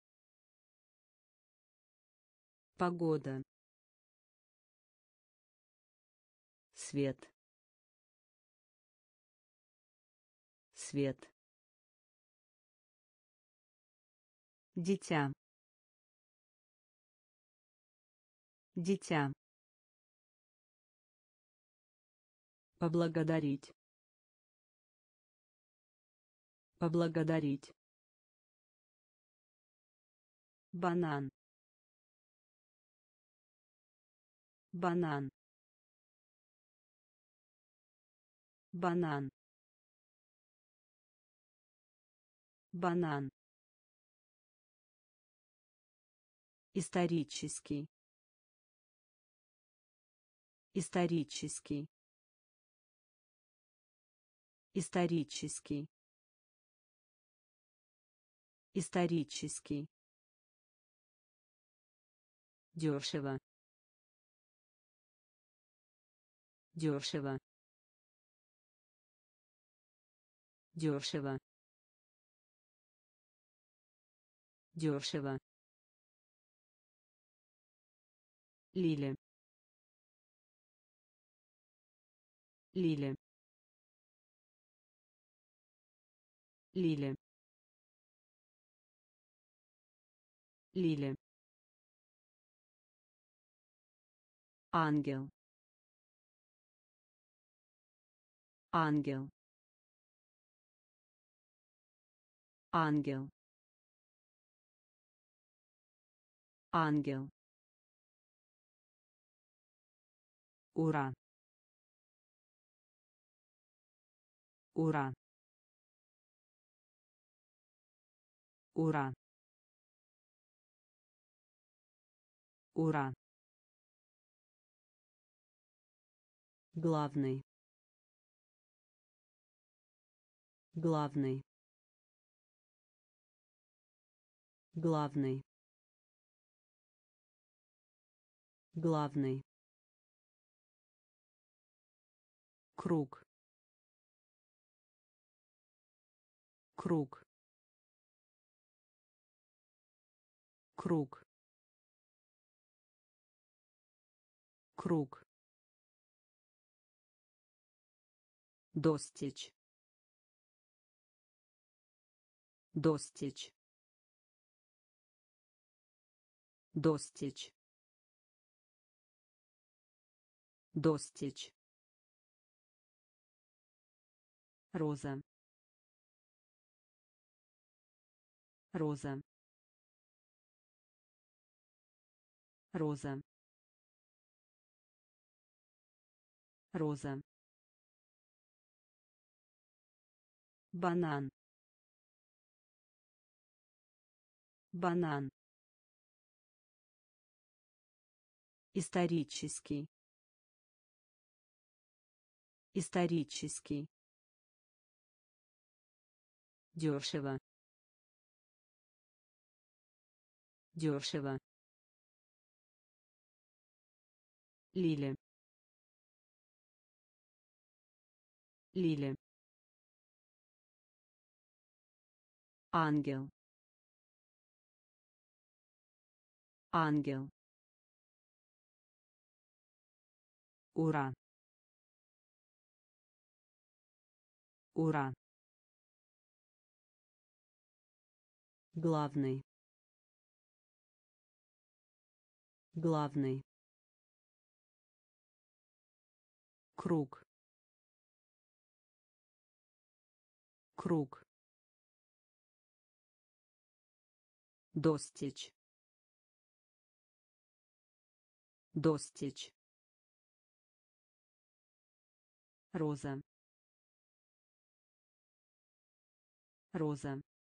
Погода. Свет. Свет. Дитя. Дитя. Поблагодарить. Поблагодарить. банан, банан, банан, банан, исторический, исторический, исторический, исторический, дешево, дешево, дешево, дешево, лиля, лиля, лиля, лиля, ангел, ангел, ангел, ангел, ура, ура, ура, ура, главный, главный, главный, главный, круг, круг, круг, круг, достичь, достичь, достичь, достичь, роза, роза, роза, роза, банан, банан, исторический, исторический, дешево, дешево, лиля, лиля, ангел, ангел, ура, ура, главный, главный, круг, круг, достичь, достичь, роза, роза,